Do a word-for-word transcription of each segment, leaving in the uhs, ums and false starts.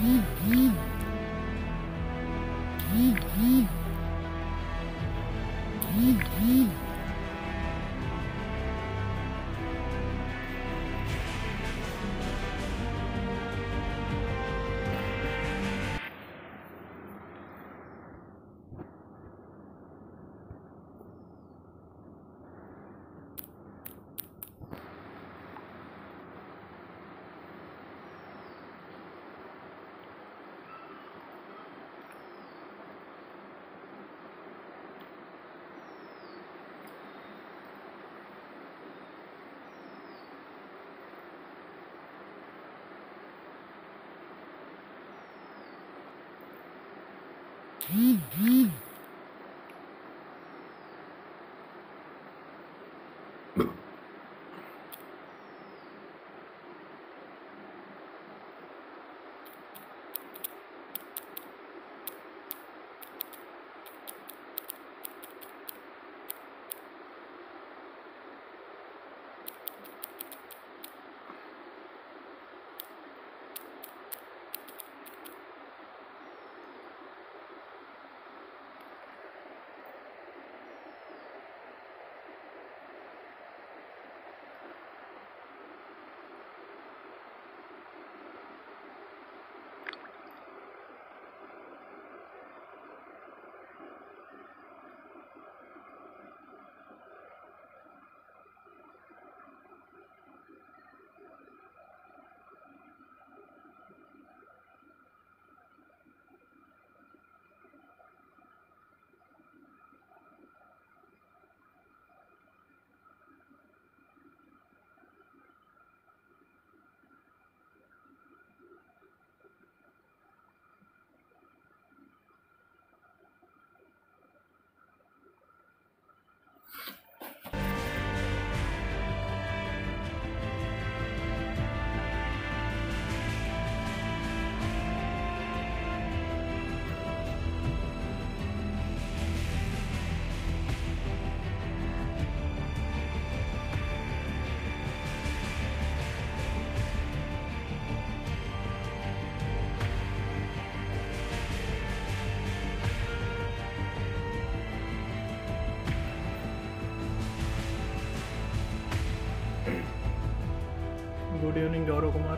Good evening Gaurav Kumar.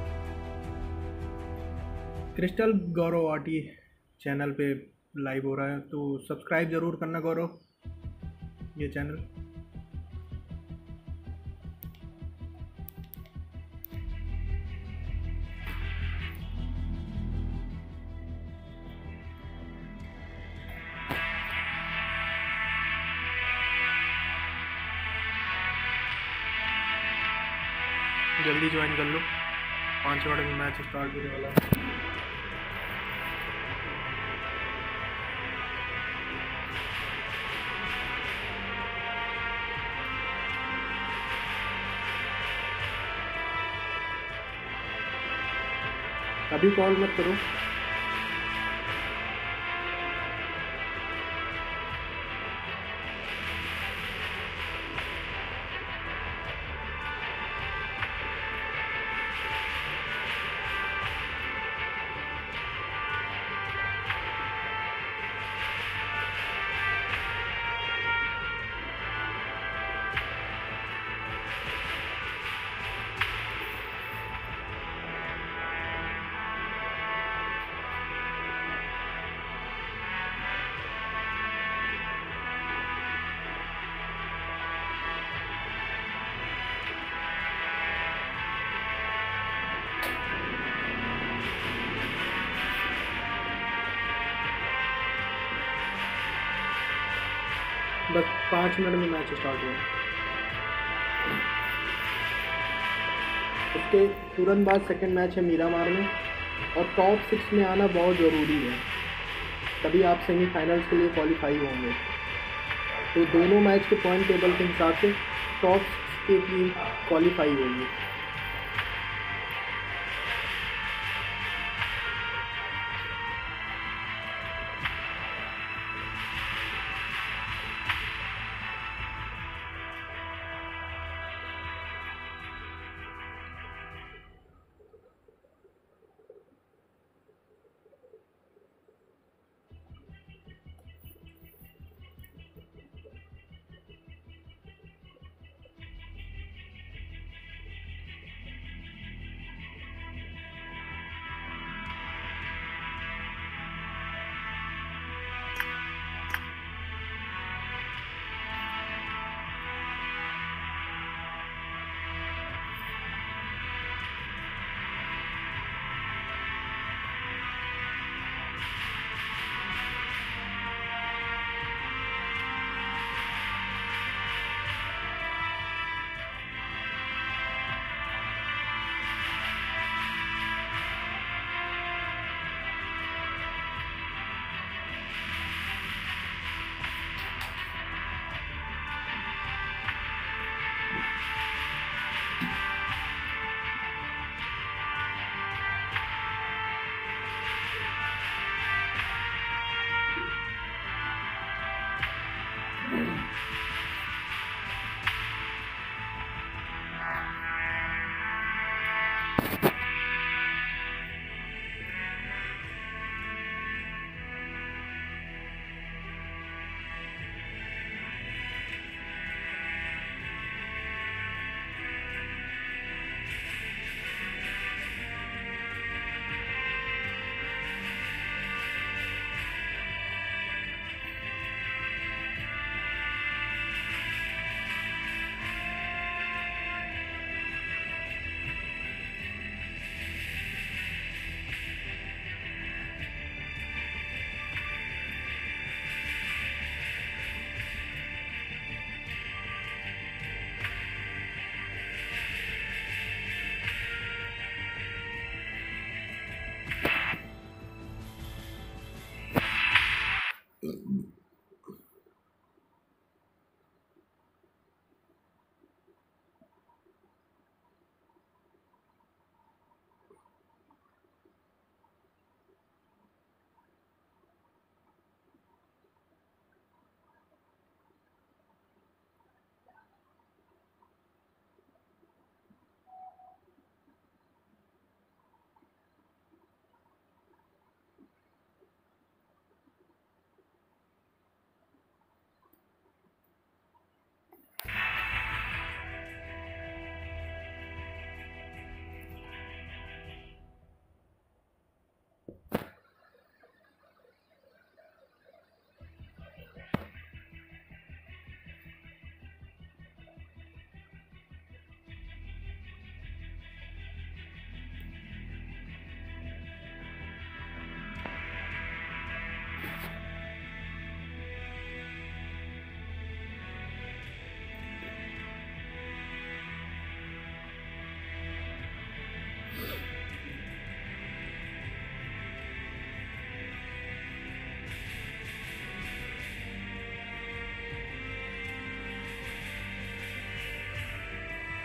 Crystal Gaurav आटी channel पे live हो रहा है, तो सब्सक्राइब ज़रूर करना गौरव ये चैनल। जल्दी ज्वाइन कर लो, पाँच मिनट में मैच स्टार्ट होने वाला है। अभी कॉल मत करो। बस पाँच मिनट में मैच स्टार्ट हुआ। उसके तुरंत बाद सेकंड मैच है मीरामार में, और टॉप सिक्स में आना बहुत ज़रूरी है, तभी आप सेमीफाइनल्स के लिए क्वालिफाई होंगे। तो दोनों मैच के पॉइंट टेबल के हिसाब से टॉप सिक्स के टीम क्वालिफाई होगी।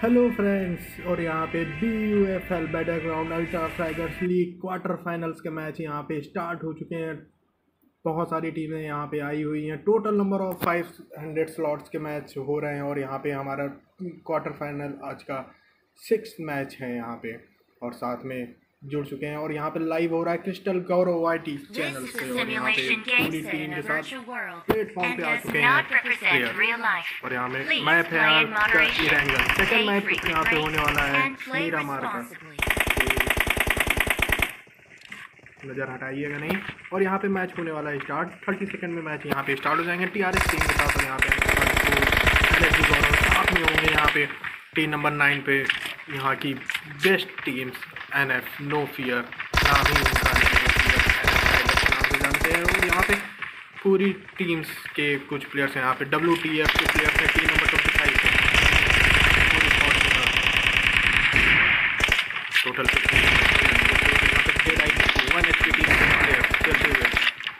हेलो फ्रेंड्स, और यहाँ पे B U F L battleground ultra tigers league quarter finals के मैच यहाँ पे स्टार्ट हो चुके हैं। बहुत सारी टीमें यहाँ पे आई हुई हैं। Total number of five hundred slots के मैच हो रहे हैं और यहाँ पे हमारा क्वार्टर फाइनल आज का सिक्स मैच है यहाँ पे, और साथ में जुड़ चुके हैं। और यहाँ पे लाइव हो रहा है क्रिस्टल गौरव वाईटी चैनल से, और यहाँ पे पूरी टीम के साथ प्लेटफॉर्म पे आ चुके हैं प्लेयर। और यहाँ में मैप है आपका इरेंगल। सेकंड मैप यहाँ पे होने वाला है मीरा मार का, नज़र हटाइएगा नहीं। और यहाँ पे मैच होने वाला है स्टार्ट। थर्टी सेकंड में मैच यहाँ पे स्टार्ट हो जाएंगे टी आर एस टीम के साथ। और यहाँ पे साथ में होंगे यहाँ पे टीम नंबर नाइन पे यहाँ की best teams N F no fear, नाम ही उनका नाम से जानते हैं। और यहाँ पे पूरी टीम्स के कुछ प्लेयर्स हैं। यहाँ पे डब्ल्यू टी एफ के प्लेयर्स हैं टीम नंबर ट्वेंटी फाइव पे total one H P team के प्लेयर्स चलते हुए।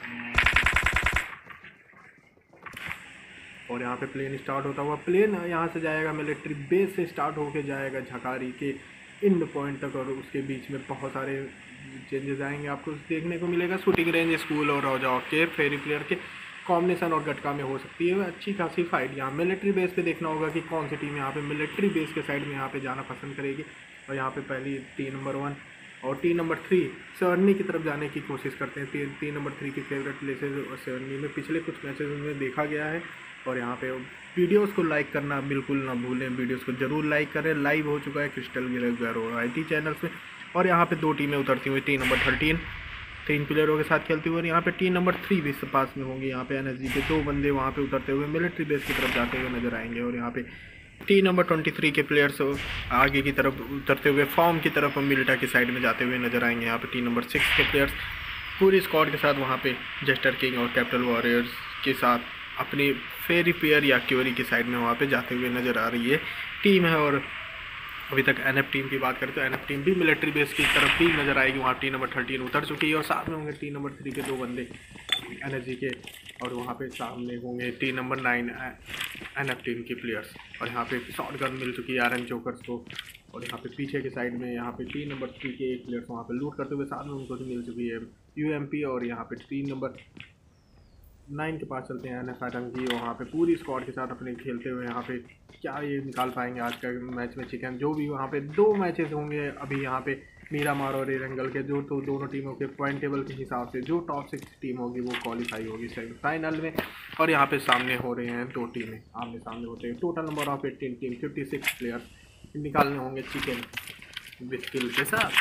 और यहाँ पे प्लेन स्टार्ट होता हुआ, प्लेन यहाँ से जाएगा मिलिट्री बेस से स्टार्ट होके जाएगा झकारी के इंड पॉइंट तक, और उसके बीच में बहुत सारे चेंजेस आएंगे आपको देखने को मिलेगा। शूटिंग रेंज स्कूल और रौजाओ के फेरी प्लेयर के कॉम्बिनेशन और गटका में हो सकती है अच्छी खासी फाइट। यहाँ मिलिट्री बेस पे देखना होगा कि कौन सी टीम यहाँ पे मिलिट्री बेस के साइड में यहाँ पे जाना पसंद करेगी। और यहाँ पे पहली टीम नंबर वन और टीम नंबर थ्री सेवनी की तरफ जाने की कोशिश करते हैं। टीम टीम नंबर थ्री की फेवरेट प्लेसेज और सेवनी में पिछले कुछ मैचेस में देखा गया है। और यहाँ पे वीडियोस को लाइक करना बिल्कुल ना भूलें, वीडियोस को जरूर लाइक करें। लाइव हो चुका है crystal Gaurav I T channels में। और यहाँ पे दो टीमें उतरती हुई, टीम नंबर थर्टीन तीन प्लेयरों के साथ खेलती हुई, और यहाँ पे टीम नंबर थ्री भी पास में होंगी। यहाँ पे एन एस जी के दो बंदे वहाँ पे उतरते हुए मिलिट्री बेस की तरफ जाते हुए नजर आएंगे। और यहाँ पे टीम नंबर ट्वेंटी थ्री के प्लेयर्स आगे की तरफ उतरते हुए फॉर्म की तरफ मिल्टा की साइड में जाते हुए नजर आएंगे। यहाँ पे टीम नंबर सिक्स के प्लेयर्स पूरी स्क्वाड के साथ वहाँ पे जेस्टर किंग और कैपिटल वॉरियर्स के साथ अपनी फेरी पेयर या क्योरी की साइड में वहाँ पे जाते हुए नज़र आ रही है टीम है। और अभी तक एन एफ टीम की बात करें तो एन एफ टीम भी मिलिट्री बेस की तरफ भी नज़र आएगी। वहाँ टीम नंबर थर्टीन उतर चुकी है और साथ में होंगे टीम नंबर थ्री के दो बंदे एन एस जी के, और वहाँ पे सामने होंगे team number nine N F team के प्लेयर्स। और यहाँ पे शॉर्ट गन मिल चुकी है आयरन चोकर्स को। और यहाँ पे पीछे के साइड में यहाँ पे टीम नंबर थ्री के एक प्लेयर्स वहाँ पे लूट करते हुए साथ में उनको भी मिल चुकी है यू एम पी। और यहाँ पे टीम नंबर नाइन के पास चलते हैं एन एफ आतंकी, वहाँ पे पूरी स्क्वाड के साथ अपने खेलते हुए यहाँ पे क्या ये निकाल पाएंगे आज का मैच में चिकन। जो भी वहाँ पे दो मैचेस होंगे अभी यहाँ पे मीरा मार और एरंगल के, जो तो दोनों टीमों के पॉइंट टेबल के हिसाब से जो टॉप सिक्स टीम होगी वो क्वालिफाई होगी सेमीफाइनल में। और यहाँ पे सामने हो रहे हैं दो टीमें आमने सामने होते हैं। Total number of eighteen team fifty six players निकालने होंगे चिकन विथ किल के साथ।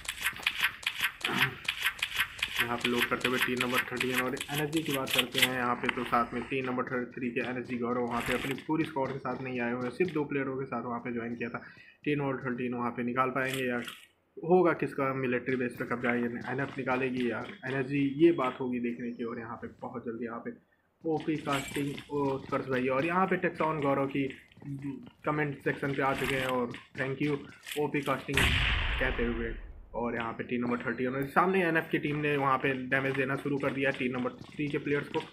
यहाँ पे लोड करते हुए टीम नंबर थर्टीन और एनर्जी की बात करते हैं यहाँ पे, तो साथ में टीम नंबर थर्टी थ्री के एनर्जी गौरव वहाँ पे अपनी पूरी स्क्वाड के साथ नहीं आए हुए, सिर्फ दो प्लेयरों के साथ वहाँ पे ज्वाइन किया था। टीम नंबर थर्टीन वहाँ पे निकाल पाएंगे या होगा किसका मिलिट्री बेस पे कब्जा, ये एन एफ निकालेगी या एनर्जी, ये बात होगी देखने की। और यहाँ पे बहुत जल्दी यहाँ पे ओपी कास्टिंग उत्कर्ष भाई और यहाँ पे टेक्सॉन गौरव की कमेंट सेक्शन पे आ चुके हैं और थैंक यू ओपी कास्टिंग कहते हुए। और यहाँ पे टीम नंबर थर्टी और सामने एन एफ की टीम ने वहाँ पे डैमेज देना शुरू कर दिया टीम नंबर थ्री के प्लेयर्स को।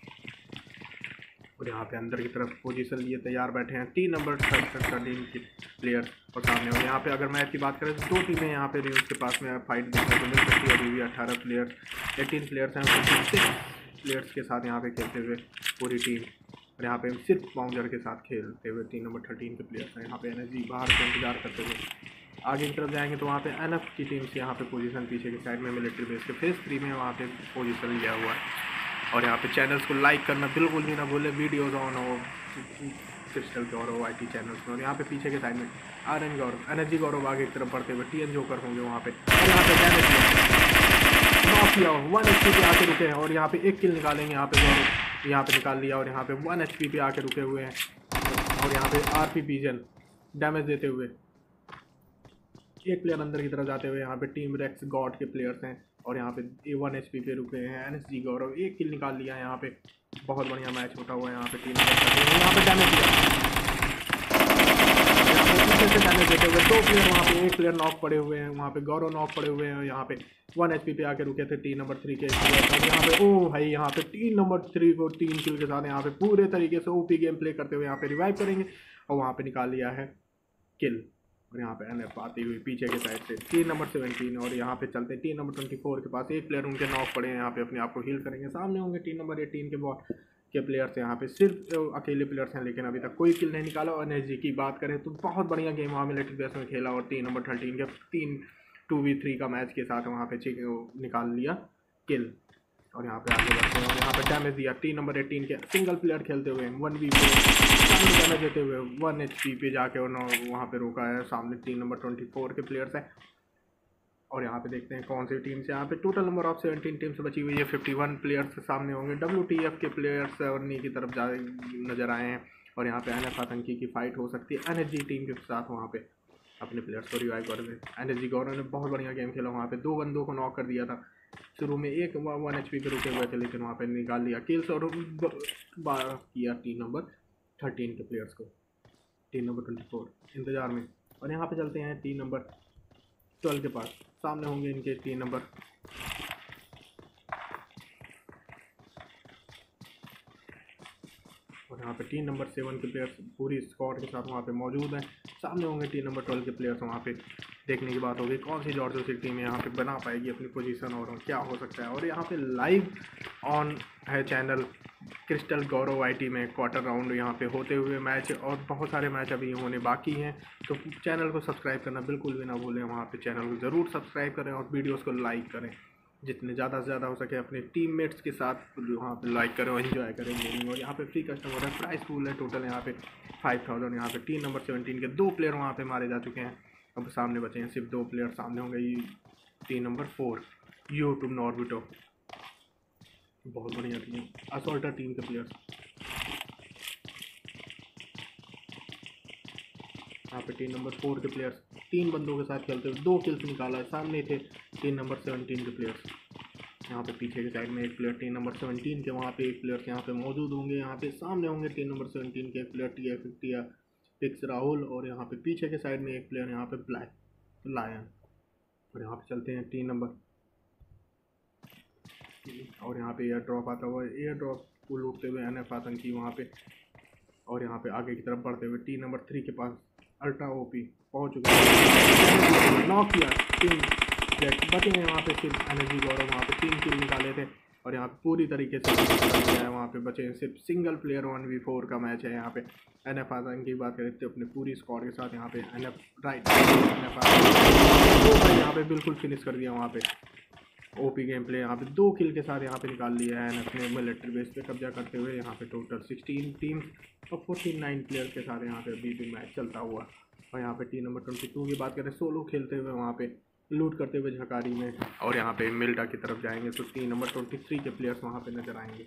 और यहाँ पे अंदर की तरफ पोजीशन लिए तैयार बैठे हैं टीम नंबर थर्टीन के प्लेयर्स और सामने। और यहाँ पे अगर मैच की बात करें तो दो टीमें यहाँ पे रिव्यूज के पास में फाइट देखने को मिल सकती है। अभी भी अठारह प्लेयर्स एटीन प्लेयर्स हैं, सिक्स प्लेयर्स के साथ यहाँ पे खेलते हुए पूरी टीम। और यहाँ पे सिर्फ बाउंडर के साथ खेलते हुए टीम नंबर थर्टीन के प्लेयर्स हैं। यहाँ पे एनर्जी बाहर से इंतजार करते हुए आगे की तरफ जाएंगे तो वहाँ पे एन एफ की टीम से यहाँ पे पोजीशन पीछे की साइड में मिलिट्री बेस के फेस थ्री में वहाँ पे पोजीशन लिया हुआ है। और यहाँ पे चैनल्स को लाइक करना बिल्कुल भी ना भूलें, वीडियोज़ ऑन हो crystal Gaurav I T channels में। और यहाँ पे पीछे के साइड में R N Gaurav energy Gaurav आगे की तरफ बढ़ते हुए टी एन जोकर होंगे वहाँ पे। और यहाँ पे डैमेज नौ किया वन एच पी पे आके रुके हैं और यहाँ पे एक किल निकालेंगे। यहाँ पे गौरव यहाँ पे निकाल लिया और यहाँ पे वन एच पी पे आके रुके हुए हैं। और यहाँ पे आर पी पीजन डैमेज देते हुए एक प्लेयर अंदर की तरफ जाते हुए यहाँ पे टीम रेक्स गॉड के प्लेयर्स हैं और यहाँ पे ए वन एच पी पे रुके हैं एन एस जी गौरव, एक किल निकाल लिया है। यहाँ पे बहुत बढ़िया मैच होता हुआ है। यहाँ पे टीम यहाँ पे डैमेज दिया, पीछे से डैमेज देते हुए दो प्लेयर वहाँ पे, एक प्लेयर नॉक पड़े हुए हैं वहाँ पे, गौरव नॉक पड़े हुए हैं। यहाँ पे वन एच पी पे आके रुके थे टीम नंबर थ्री के प्लेयर। यहाँ पे ओ भाई यहाँ पे टीम नंबर थ्री को तीन किल के साथ यहाँ पे पूरे तरीके से ओपी गेम प्ले करते हुए यहाँ पे रिवाइव करेंगे और वहाँ पे निकाल लिया है किल। और यहाँ पे एन एफ आती हुई पीछे के साइड से टीम नंबर सेवनटीन। और यहाँ पे चलते हैं टीम नंबर ट्वेंटी फोर के पास, एक प्लेयर उनके नॉक पड़े हैं, यहाँ पे अपने आप को हील करेंगे। सामने होंगे टीम नंबर एटीन के बॉल के प्लेयर्स, यहाँ पे सिर्फ अकेले प्लेयर्स हैं लेकिन अभी तक कोई किल नहीं निकाला। और एन एस जी की बात करें तो बहुत बढ़िया गेम वहाँ मिलिट्री बेस में खेला और टीम नंबर थर्टीन के तीन टू वी थ्री का मैच के साथ वहाँ पे निकाल लिया किल। और यहाँ पे आगे बढ़ते हैं और यहाँ पे डैमेज दिया टीम नंबर एटीन के सिंगल प्लेयर खेलते हुए वन वी डैमेज देते हुए वन एच पी पे जाके उन्होंने वहाँ पे रोका है। सामने टीम नंबर ट्वेंटी फोर के प्लेयर्स हैं। और यहाँ पे देखते हैं कौन सी टीम से यहाँ पे total number of seventeen team से बची हुई है। फिफ्टी वन प्लेयर्स सामने होंगे। डब्ल्यू टी एफ के प्लेयर्स उन्हीं की तरफ जा नजर आए हैं। और यहाँ पे एन एफ आतंकी की फाइट हो सकती है एन एस जी टीम के साथ, वहाँ पे अपने प्लेयर्स को रिवाइव कर दे। एन एस जी गौरव ने बहुत बढ़िया गेम खेला, वहाँ पे दो बंदों को नॉक कर दिया था। शुरू में एक वन एच पी पे रुके हुए थे लेकिन वहाँ पे निकाल लिया किल्स और बारह किया टीम नंबर थर्टीन के प्लेयर्स को। टीम नंबर ट्वेंटी फोर इंतज़ार में। और यहाँ पे चलते हैं टीम नंबर ट्वेल्व के पास, सामने होंगे इनके टीम नंबर और यहाँ पे टीम नंबर सेवन के प्लेयर्स पूरी स्क्वाड के साथ वहाँ पे मौजूद हैं। सामने होंगे टीम नंबर ट्वेल्व के प्लेयर्स। वहाँ पे देखने की बात होगी कौन सी जॉर्जिया सिटी टीम यहाँ पे बना पाएगी अपनी पोजीशन और क्या हो सकता है। और यहाँ पे लाइव ऑन है channel crystal Gaurav I T में क्वार्टर राउंड यहाँ पे होते हुए मैच और बहुत सारे मैच अभी होने बाकी हैं। तो चैनल को सब्सक्राइब करना बिल्कुल भी ना भूलें। वहाँ पे चैनल को ज़रूर सब्सक्राइब करें और वीडियोज़ को लाइक करें, जितने ज़्यादा से ज़्यादा हो सके अपने टीममेट्स के साथ वहाँ पे लाइक करें और एंजॉय करें गेमिंग। और यहाँ पे फ्री कस्टमर है, प्राइस पूल है टोटल यहाँ पे फाइव थाउजेंड। यहाँ पे टीम नंबर सेवनटीन के दो प्लेयर वहाँ पे मारे जा चुके हैं, अब सामने बचे हैं सिर्फ दो प्लेयर। सामने होंगे टीम नंबर फोर यूट्यूब नॉर्बिटो, बहुत बढ़िया टीम असोल्टर टीम के प्लेयर्स। यहाँ पे टीम नंबर फोर के प्लेयर्स तीन बंदों के साथ खेलते हुए दो किल्स निकाला है। सामने थे टीम नंबर सेवनटीन के प्लेयर्स। यहाँ पे पीछे के साइड में एक प्लेयर टीम नंबर सेवनटीन के, वहाँ पे एक प्लेयर्स यहाँ पे मौजूद होंगे। यहाँ पे सामने होंगे टीम नंबर सेवनटीन के एक प्लेयर टी एफ फिफ्टी पिक्स राहुल। और यहाँ पे पीछे के साइड में एक प्लेयर यहाँ पे ब्लैक लायन। और यहाँ पे चलते हैं टीम नंबर और यहाँ पे एयर ड्रॉप आता हुआ एयर ड्रॉप को लूटते हुए एन एफ आतंकी वहाँ पे। और यहाँ पे आगे की तरफ बढ़ते हुए टीम नंबर थ्री के पास अल्ट्रा ओपी पहुँच चुका है, नॉक किया टीम बचे हैं वहाँ पे सिर्फ एनर्जी गौरव, वहाँ पे तीन किल निकाले थे। और यहाँ पूरी तरीके से है वहाँ पे बचे हैं सिर्फ single player one V four का मैच है। यहाँ पे एन एफ आतंकी की बात करें तो अपने पूरी स्क्वाड के साथ यहाँ पे N F right N F आतंकी यहाँ पे बिल्कुल फिनिश कर दिया। वहाँ पे ओपी गेम प्ले यहाँ पे दो किल के साथ यहाँ पे निकाल लिया है एन एफ ने मिलिट्री बेस पे कब्जा करते हुए। यहाँ पे टोटल सिक्सटीन टीम्स और फोर्टी नाइन प्लेयर के साथ यहाँ पे अभी भी मैच चलता हुआ। और यहाँ पे टीम नंबर ट्वेंटी टू की बात करें सोलो खेलते हुए वहाँ पे लूट करते हुए झकारी में। और यहाँ पे मिल्टा की तरफ जाएंगे तो टीम नंबर ट्वेंटी थ्री के प्लेयर्स वहाँ पे नजर आएंगे।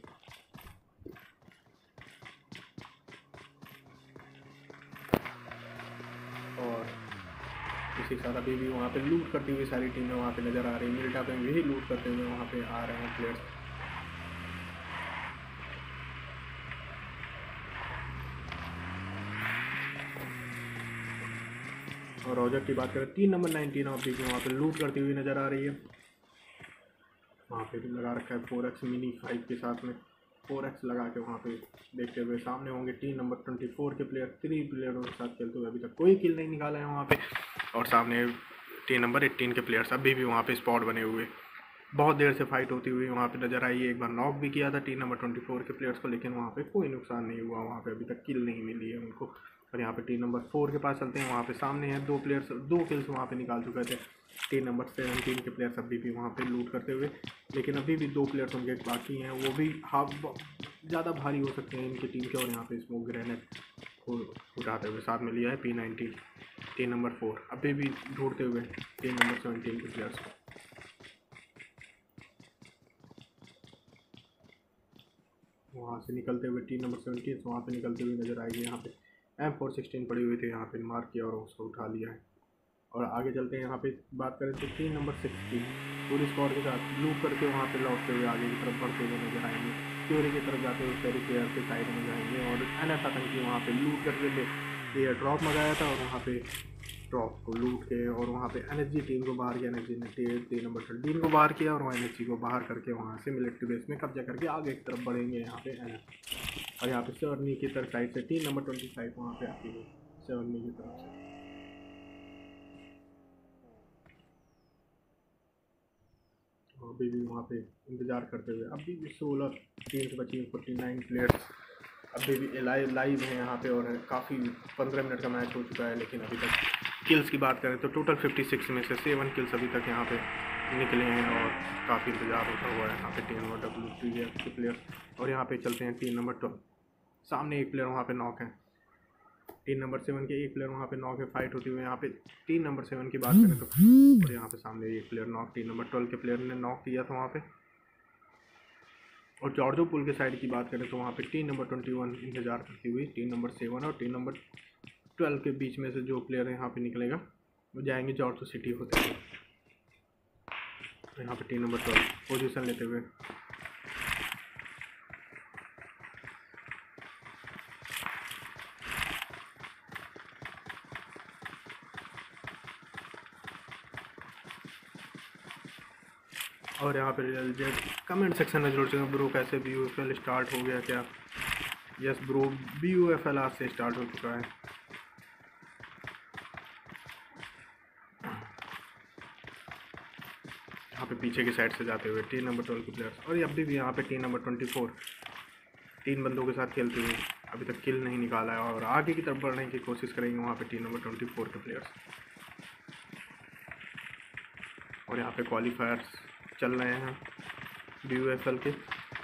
और इसी साथ अभी भी वहाँ पे लूट करती हुई सारी टीमें वहाँ पे नज़र आ रही है। मिल्टा पे यही लूट करते हुए वहाँ पे आ रहे हैं प्लेयर्स। और रोजर की बात करें तीन नंबर नाइनटीन ऑफ डी वहाँ पे लूट करती हुई नज़र आ रही है। वहाँ पे लगा रखा है फोर एक्स मिनी फाइव के साथ में फोर एक्स लगा के वहाँ पे देखते हुए। सामने होंगे टीम नंबर ट्वेंटी फोर के प्लेयर, थ्री प्लेयरों के साथ खेलते हुए अभी तक कोई किल नहीं निकाला है वहाँ पे। और सामने टीम नंबर एटीन के प्लेयर्स अभी भी वहाँ पे स्पॉट बने हुए, बहुत देर से फाइट होती हुई वहाँ पे नज़र आई है। एक बार नॉक भी किया था टीम नंबर ट्वेंटी फोर के प्लेयर्स को लेकिन वहाँ पे कोई नुकसान नहीं हुआ, वहाँ पे अभी तक किल नहीं मिली है उनको। और यहाँ पे टीम नंबर फोर के पास चलते हैं, वहाँ पे सामने हैं दो प्लेयर्स, दो किल्स वहाँ पे निकाल चुके थे टीम नंबर सेवनटीन के प्लेयर्स अभी भी वहाँ पे लूट करते हुए। लेकिन अभी भी दो प्लेयर्स उनके बाकी हैं, वो भी हाफ ज़्यादा भारी हो सकते हैं इनकी टीम के। और यहाँ पे स्मोक ग्रेनेड को उठाते हुए साथ में लिया है P ninety team number four, अभी भी ढूंढते हुए टीम नंबर सेवनटीन के प्लेयर्स को। वहाँ से निकलते हुए टीम नंबर सेवनटीन वहाँ पे निकलते हुए नजर आएगी। यहाँ पे एम फोर सिक्सटीन पड़ी हुई थी, यहाँ पे मार्क किया और उसको उठा लिया है। और आगे चलते हैं, यहाँ पे बात करें तो टीम नंबर सिक्सटीन पूरी स्क्वाड के साथ लूट करके वहाँ पे लौटते हुए आगे की तरफ बढ़ते हुए नजर आएंगे। क्यूरी की तरफ जाते हुए फेरी प्लेयर के साइड में जाएंगे। और एन एफ आतंकी वहाँ पे लूट करके थे, एयर ड्रॉप मंगाया था और वहाँ पे ड्रॉप को लूट के और वहाँ पे एन एस जी टीम को बाहर किया। एन एस जी ने टीम नंबर थर्टीन को बाहर किया और वहाँ एन एस जी को बाहर करके वहाँ से मिलिट्री बेस में कब्जा करके आगे की तरफ बढ़ेंगे यहाँ पे एन एफ। और यहाँ पे सेवरनी की तरफ साइड से टीम नंबर ट्वेंटी फाइव वहाँ पे आती है सेवरनी की तरफ से। अभी भी वहाँ पे इंतज़ार करते हुए। अभी भी सोलह टीम्स बची हैं, फोर्टी नाइन प्लेयर्स अभी भी लाइव लाइव हैं यहाँ पे, और काफ़ी पंद्रह मिनट का मैच हो चुका है। लेकिन अभी तक किल्स की बात करें तो टोटल फिफ्टी सिक्स में से सेवन किल्स अभी तक यहाँ पे निकले हैं, और काफ़ी इंतज़ार होता हुआ है यहाँ पे team number W T F के प्लेयर। और यहाँ पे चलते हैं टीम नंबर ट्वेल्व। सामने एक प्लेयर वहाँ पे नॉक है, टीम नंबर सेवन के एक प्लेयर वहाँ पे नॉक है, फाइट होती हुई यहाँ पे टीम नंबर सेवन की बात करें तो। और यहाँ पे सामने एक player knock, team number twelve के प्लेयर ने नॉक किया था वहाँ पे। और जॉर्जो पुल के साइड की बात करें तो वहाँ पे टीम नंबर ट्वेंटी वन इंतज़ार करती हुई टीम नंबर सेवन और टीम नंबर ट्वेल्व के बीच में से जो प्लेयर यहाँ पे निकलेगा वो जाएंगे जॉर्जो सिटी होते हुए। यहाँ पे टीम नंबर ट्वेल्व पोजीशन लेते हुए और यहाँ पे जेड कमेंट सेक्शन में जरूर चेक ब्रो कैसे B U F L start हो गया क्या। Yes bro, B U F L आज से स्टार्ट हो चुका है। यहाँ पे पीछे की साइड से जाते हुए टीम नंबर ट्वेल्व के प्लेयर्स, और अभी भी यहाँ पे टीम नंबर ट्वेंटी फोर तीन बंदों के साथ खेलते हुए अभी तक किल नहीं निकाला है, और आगे की तरफ बढ़ने की कोशिश करेंगे वहाँ पे टीम नंबर ट्वेंटी फोर के प्लेयर्स। और यहाँ पे क्वालिफायर्स चल रहे हैं बी यू एफ एल के।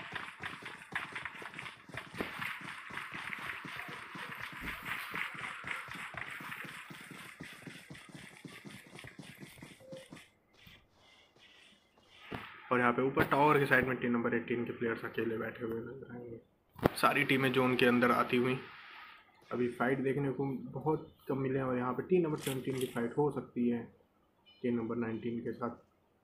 और यहाँ पे ऊपर टावर के साइड में टीम नंबर एटीन के प्लेयर्स अकेले बैठे हुए नजर आएंगे। सारी टीमें जोन के अंदर आती हुई अभी फाइट देखने को बहुत कम मिले हैं, और यहाँ पे टीम नंबर सेवनटीन की फाइट हो सकती है टीम नंबर नाइनटीन के साथ।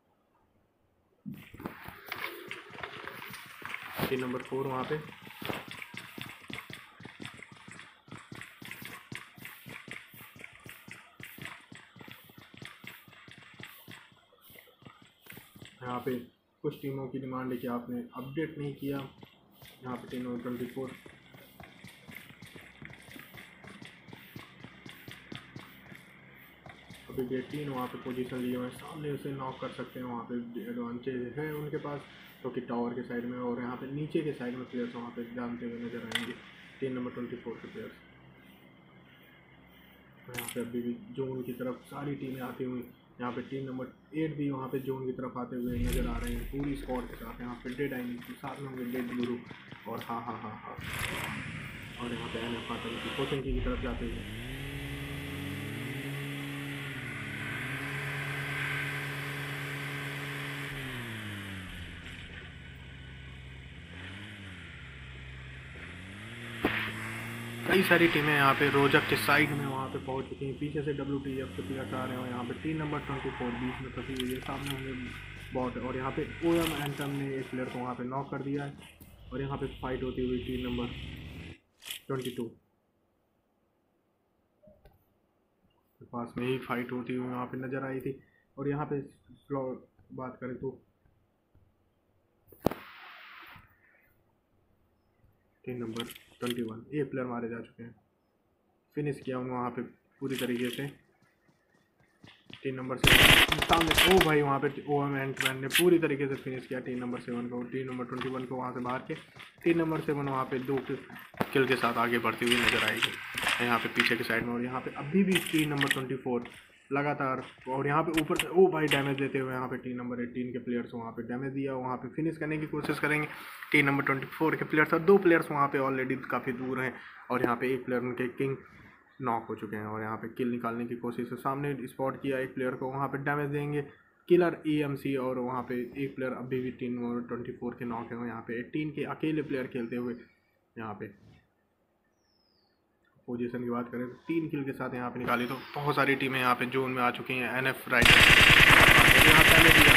टीम नंबर फोर वहाँ पे यहाँ पे कुछ टीमों की डिमांड है कि आपने अपडेट नहीं किया। यहाँ पे टीम नंबर ट्वेंटी फोर अभी गेट तीन वहाँ पे पोजीशन लिए हुए हैं, सामने उसे नॉक कर सकते हैं। वहाँ पे एडवांटेज है उनके पास क्योंकि तो टावर के साइड में, और यहाँ पे नीचे के साइड में प्लेयर्स वहाँ पे जानते हुए नजर आएंगे टीम नंबर ट्वेंटी फोर के प्लेयर्स। यहाँ पे अभी भी जोन की तरफ सारी टीमें आती हुई, यहाँ पे टीम नंबर एट भी वहाँ पे जोन की तरफ आते हुए नज़र आ रहे हैं पूरी स्क्वाड के साथ। यहाँ पे डेड आएंगे के साथ में होंगे डेड गुरु और हाँ हाँ हाँ हाँ और यहाँ पे एन एफ फातल की कोचिंग की तरफ जाते हुए। कई सारी टीमें यहाँ पे रोजक के साइड में वहाँ पे पहुँच चुकी हैं, पीछे से डब्ल्यू टी एफ के प्लेयर्स आ रहे हैं। यहाँ पे टीम नंबर ट्वेंटी फोर बीच में फंसी हुई है, सामने होंगे बॉट। और यहाँ पे ओ एम एंटम ने एक प्लेयर को वहाँ पे नॉक कर दिया है, और यहाँ पे फाइट होती हुई टीम नंबर ट्वेंटी टू के पास में ही फाइट होती हुई वहाँ पे नज़र आई थी। और यहाँ पे बात करें तो टीम नंबर ट्वेंटी वन ये प्लेयर मारे जा चुके हैं, फिनिश किया उन्होंने वहाँ पे पूरी तरीके से। टीम नंबर सेवन सामने ओ भाई वहाँ पे ओ एम एंटमैन ने पूरी तरीके से फिनिश किया टीम नंबर सेवन को। टीम नंबर ट्वेंटी वन को वहाँ से बाहर के टीम नंबर सेवन वहाँ पे दो किल के साथ आगे बढ़ती हुई नजर आएगी यहाँ पे पीछे के साइड में। और यहाँ पे अभी भी टीम नंबर ट्वेंटी फोर लगातार, और यहाँ पे ऊपर से ओ भाई डैमेज देते हुए यहाँ पे टीम नंबर एटीन के प्लेयर्स वहाँ पे डैमेज दिया, वहाँ पे फिनिश करने की कोशिश करेंगे टीम नंबर ट्वेंटी फोर के प्लेयर्स। और दो प्लेयर्स वहाँ पे ऑलरेडी काफ़ी दूर हैं, और यहाँ पे एक प्लेयर उनके किंग नॉक हो चुके हैं, और यहाँ पे किल निकालने की कोशिश है। सामने स्पॉट किया एक प्लेयर को, वहाँ पे डैमेज देंगे किलर ई एम सी, और वहाँ पे एक प्लेयर अभी भी टीम नंबर ट्वेंटी फोर के नॉक है। यहाँ पे एटीन के अकेले प्लेयर खेलते हुए यहाँ पे पोजीशन की बात करें तो तीन किल के साथ यहाँ पे निकाली। तो बहुत सारी टीमें यहाँ पे जोन में आ चुकी हैं। एन एफ राइडर यहाँ पहले दिया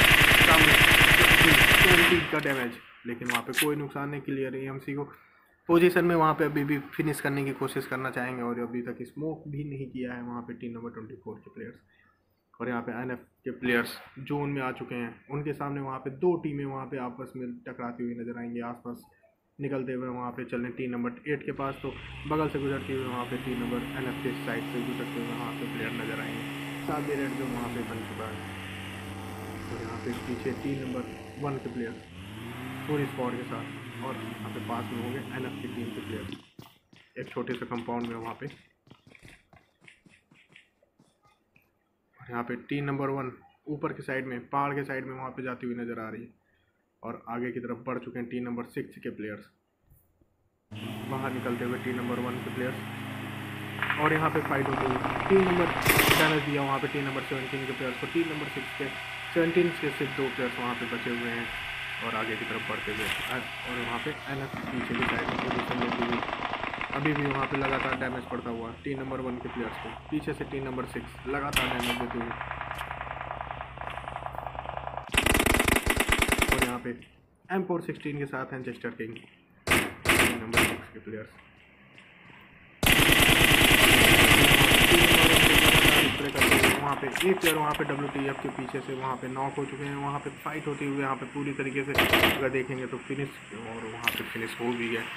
सामने का डैमेज, लेकिन वहाँ पे कोई नुकसान नहीं, क्लियर ए एम सी को पोजीशन में वहाँ पे अभी भी फिनिश करने की कोशिश करना चाहेंगे। और अभी तक स्मोक भी नहीं किया है वहाँ पे टीम नंबर ट्वेंटी फोर के प्लेयर्स। और यहाँ पे एन एफ के प्लेयर्स जोन में आ चुके हैं, उनके सामने वहाँ पे दो टीमें वहाँ पे आपस में टकराती हुई नजर आएंगी आसपास निकलते हुए। वहाँ पे चलने टीम नंबर एट के पास, तो बगल से गुजरती हुए वहाँ पे टीम नंबर एन एफ के साइड से गुजरते हुए वहाँ पे प्लेयर नजर आएंगे। साथ ही रेड जोन वहाँ पे बन चुका है। और यहाँ पे पीछे टीम नंबर वन के प्लेयर पूरी स्क्वाड के साथ, और यहाँ पे पास में होंगे एन एफ की टीम के प्लेयर एक छोटे से कंपाउंड में वहाँ पे। और यहाँ पे टीम नंबर वन ऊपर के साइड में, पहाड़ के साइड में वहाँ पे जाती हुई नज़र आ रही है, और आगे की तरफ बढ़ चुके हैं टीम नंबर सिक्स के प्लेयर्स, बाहर निकलते हुए टीम नंबर वन के प्लेयर्स। और यहाँ पे फाइट होती हुई टीम नंबर डैमेज दिया वहाँ पे टीम नंबर सेवनटीन के प्लेयर्स को, टीम नंबर सिक्स के सेवनटीन के सिर्फ दो प्लेयर्स वहाँ पे बचे हुए हैं और आगे की तरफ बढ़ते हुए। और वहाँ पे एन एफ पीछे की साइड में पोजीशन लेती हुई अभी भी वहाँ पे लगातार डैमेज पड़ता हुआ टीम नंबर वन के प्लेयर्स को, पीछे से टीम नंबर सिक्स लगातार डैमेज देते हुए। और यहाँ पे एम फोर सिक्सटीन के साथ हैं Chester King team number six के प्लेयर्स। वहाँ पे एक प्लेयर वहाँ पे डब्ल्यू टी एफ के पीछे से वहाँ पे नॉक हो चुके हैं। वहाँ पे फाइट होती हुई यहाँ पे पूरी तरीके से अगर देखेंगे तो फिनिश, और वहाँ पे फिनिश हो भी गया।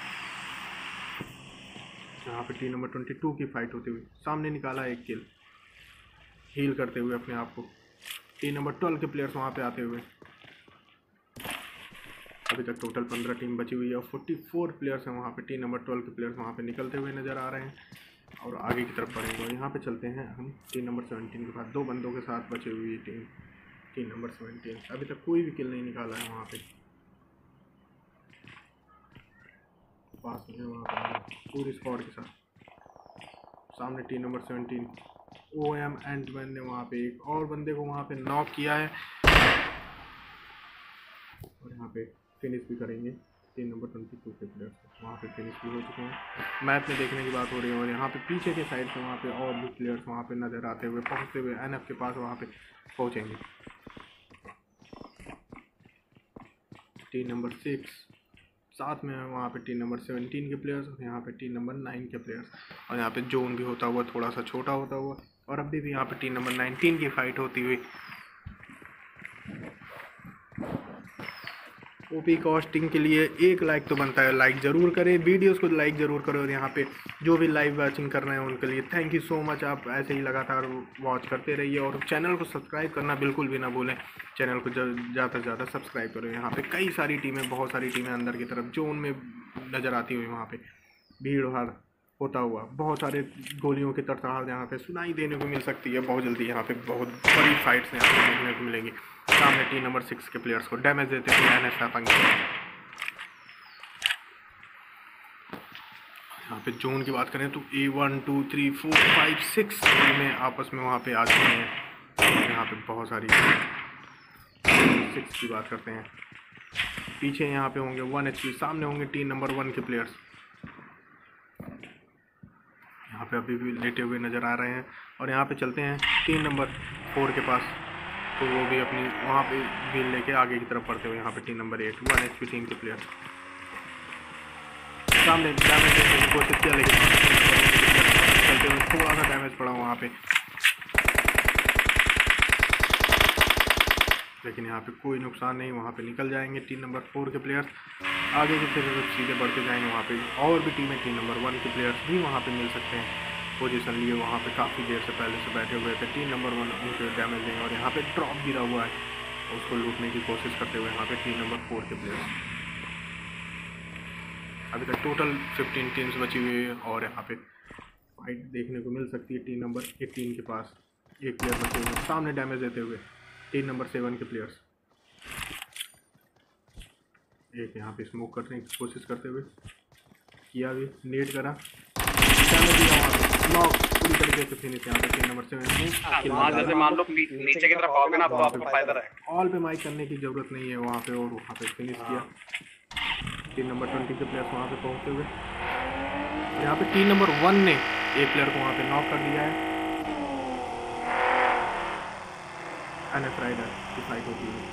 यहाँ पे टीम नंबर ट्वेंटी टू की फाइट होती हुई सामने निकाला एक किल हील करते हुए अपने आप को। टीम नंबर ट्वेल्व के प्लेयर्स वहाँ पे आते हुए, अभी तक टोटल पंद्रह टीम बची हुई है और फोर्टी फोर प्लेयर्स हैं वहाँ पे। टीम नंबर ट्वेल्व के प्लेयर्स वहाँ पे निकलते हुए नज़र आ रहे हैं और आगे की तरफ बढ़ेंगे। और यहाँ पे चलते हैं हम टीम नंबर सेवनटीन के पास, दो बंदों के साथ बची हुई है टीम टीम नंबर सेवनटीन। अभी तक कोई भी किल नहीं निकाला है वहाँ पे, पास में वहाँ पे पूरी स्क्वाड के साथ। सामने team number seventeen O M and man ने वहाँ पे एक और बंदे को वहाँ पे नॉक किया है और यहाँ पे फिनिश भी करेंगे टीम नंबर ट्वेंटी टू के प्लेयर्स वहाँ पे फिनिश भी हो चुके हैं। मैच में देखने की बात हो रही है और यहाँ पे पीछे के साइड से वहाँ पे और भी प्लेयर्स वहाँ पे नज़र आते हुए पहुँचते हुए एन एफ के पास वहाँ पे पहुँचेंगे। टीम नंबर सिक्स साथ में है वहाँ पे टीम नंबर सेवनटीन के प्लेयर्स और यहाँ पे टीम नंबर नाइन के प्लेयर्स, और यहाँ पे जोन भी होता हुआ थोड़ा सा छोटा होता हुआ। और अभी भी यहाँ पे टीम नंबर नाइनटीन की फाइट होती हुई। ओपी कॉस्टिंग के लिए एक लाइक तो बनता है, लाइक ज़रूर करें, वीडियोस को लाइक ज़रूर करें। और यहाँ पे जो भी लाइव वॉचिंग कर रहे हैं उनके लिए थैंक यू सो मच। आप ऐसे ही लगातार वॉच करते रहिए और चैनल को सब्सक्राइब करना बिल्कुल भी ना भूलें। चैनल को ज़्यादा से ज़्यादा सब्सक्राइब करें। यहाँ पे कई सारी टीमें, बहुत सारी टीमें अंदर की तरफ जोन में नज़र आती हुई, वहाँ पे भीड़ भाड़ होता हुआ बहुत सारे गोलियों की तड़तड़ाहट यहाँ पे सुनाई देने को मिल सकती है। बहुत जल्दी यहाँ पे बहुत बड़ी फाइट्स यहाँ पे देखने को मिलेंगी। सामने टीम नंबर सिक्स के प्लेयर्स को डैमेज देते हुए एन एस एफ यहाँ पे जोन की बात करें तो A one two three four five six में आपस में वहाँ पे आ चुके हैं। यहाँ पे बहुत सारी सिक्स की बात करते हैं, पीछे यहाँ पे होंगे वन एच पी, सामने होंगे टीम नंबर वन के प्लेयर्स। यहाँ पे अभी भी लेटे हुए नज़र आ रहे हैं। और यहाँ पे चलते हैं टीम नंबर फोर के पास, तो वो भी अपनी वहाँ पे व्हील लेके आगे की तरफ बढ़ते हुए यहाँ पे team number eight one H P team के प्लेयर सामने डैमेज देने की कोशिश किया, लेकिन चलते हुए थोड़ा सा डैमेज पड़ा वहाँ पे, लेकिन यहाँ पे कोई नुकसान नहीं। वहाँ पे निकल जाएंगे टीम नंबर फोर के प्लेयर्स, आगे की तरफ सीधे बढ़ते जाएंगे। वहाँ पे और भी टीमें टीम नंबर वन के प्लेयर्स भी वहाँ पे मिल सकते हैं, पोजीशन लिए वहाँ पे काफ़ी देर से पहले से बैठे हुए थे। टीम नंबर वन उनके डैमेज देंगे और यहाँ पे ड्रॉप गिरा हुआ है, उसको लूटने की कोशिश करते हुए यहाँ पे टीम नंबर फोर के प्लेयर्स। अभी तक टोटल फिफ्टीन टीम्स बची हुई है और यहाँ पे फाइट देखने को मिल सकती है। टीम नंबर एटीन के पास एक प्लेयर बचे हुए, सामने डैमेज देते हुए टीम नंबर सेवन के प्लेयर्स। एक यहाँ पे स्मोक करने की कोशिश करते हुए किया भी, नेट करा, डैमेज दिया, वहाँ पे नॉक पूरी तरीके से फिनिश। यहाँ पे टीम नंबर सेवन जैसे मान लो नीचे की तरफ आओगे ना, आपको फायदा रहेगा। ऑल पे माइक करने की ज़रूरत नहीं है वहाँ पे, और वहाँ पे फिनिश किया टीम नंबर ट्वेंटी के प्लेयर्स वहाँ पे पहुँचते हुए। यहाँ पे टीम नंबर वन ने एक प्लेयर को वहाँ पे नॉक कर दिया है। एन एफ राइडर की फाइट होती है।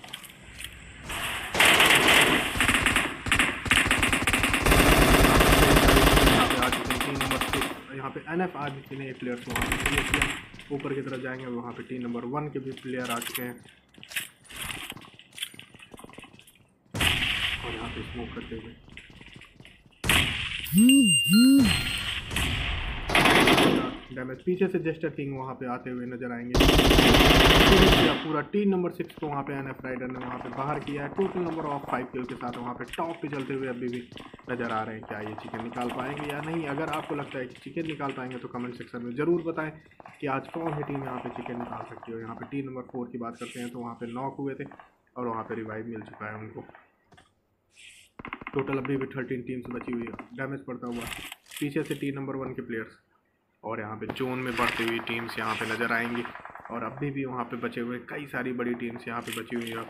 यहाँ पे आ चुके हैं टीम नंबर टू, यहाँ पे एन एफ आ चुके हैं प्लेयर्स वहाँ पे क्लियर किया। ऊपर की तरफ जाएंगे, वहाँ पे टीम नंबर वन के भी प्लेयर आ चुके हैं और यहाँ पे स्मोक करते हुए डैमेज। पीछे से जेस्टर किंग वहाँ पे आते हुए नजर आएंगे। किया पूरा टीम नंबर सिक्स को वहाँ पे एनएफ राइडर ने वहाँ पे बाहर किया है total number of five kill के साथ। वहाँ पे टॉप पे चलते हुए अभी भी नज़र आ रहे हैं। क्या ये चिकन निकाल पाएंगे या नहीं? अगर आपको लगता है कि चिकन निकाल पाएंगे तो कमेंट सेक्शन में ज़रूर बताएं कि आज कौन सी टीम यहाँ पे चिकन निकाल सकती हो। यहाँ पे टीम नंबर फोर की बात करते हैं तो वहाँ पे नॉक हुए थे और वहाँ पे रिवाइव मिल चुका है उनको। टोटल अभी भी थर्टीन टीम्स बची हुई है। डैमेज पड़ता हुआ पीछे से टीम नंबर वन के प्लेयर्स और यहाँ पे जोन में बढ़ती हुई टीम्स यहाँ पे नज़र आएंगी और अभी भी वहाँ पे बचे हुए कई सारी बड़ी टीम्स यहाँ पे बची हुई है।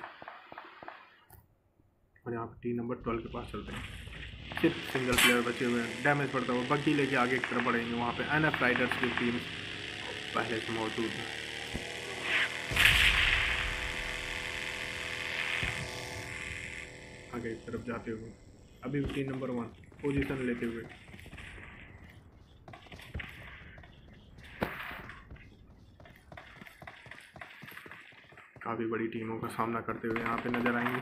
और यहाँ पे टीम नंबर ट्वेल्व के पास चलते हैं। सिर्फ सिंगल प्लेयर बचे हुए हैं। डैमेज पड़ता हुआ बग्गी लेके आगे की तरफ बढ़ेंगे। वहाँ पे एनएफ राइडर्स की टीम्स पहले से मौजूद है। आगे की तरफ जाते हुए अभी भी टीम नंबर वन पोजीशन लेते हुए काफ़ी बड़ी टीमों का सामना करते हुए यहाँ पे नज़र आएंगे।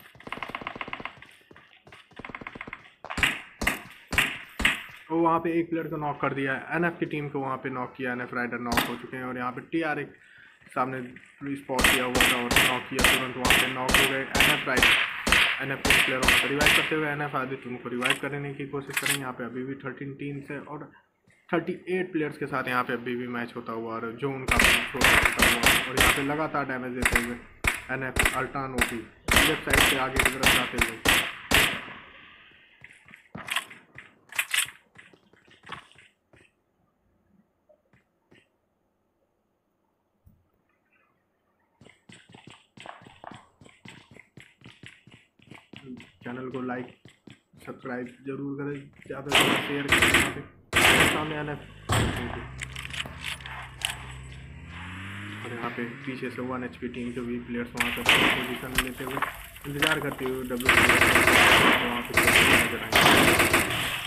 और वहाँ पे एक प्लेयर को नॉक कर दिया है। एनएफ की टीम को वहाँ पे नॉक किया। एनएफ राइडर नॉक हो चुके हैं और यहाँ पे टीआर एक सामने स्पॉट किया हुआ था और नॉक किया। तुरंत वहाँ पे नॉक हो गए एनएफ राइडर। एनएफ के प्लेयरों को रिवाइव करते हुए एनएफ आदित्य उनको रिवाइव करने की कोशिश करें। यहाँ पे अभी भी थर्टीन टीम्स है और थर्टी एट प्लेयर्स के साथ यहाँ पे अभी भी मैच होता हुआ और जो उनका होता हुआ और यहाँ पे लगातार डैमेज देते हुए NF Altan OP left side से आगे की तरफ जाते हुए चैनल को लाइक सब्सक्राइब जरूर करें, ज़्यादा से ज़्यादा शेयर करें। सामने एनएफ और यहाँ पे पीछे से वन एचपी टीम के भी प्लेयर्स वहाँ पर पोजीशन लेते हुए इंतजार करते हुए डब्ल्यू वहाँ पे नजर आएंगे।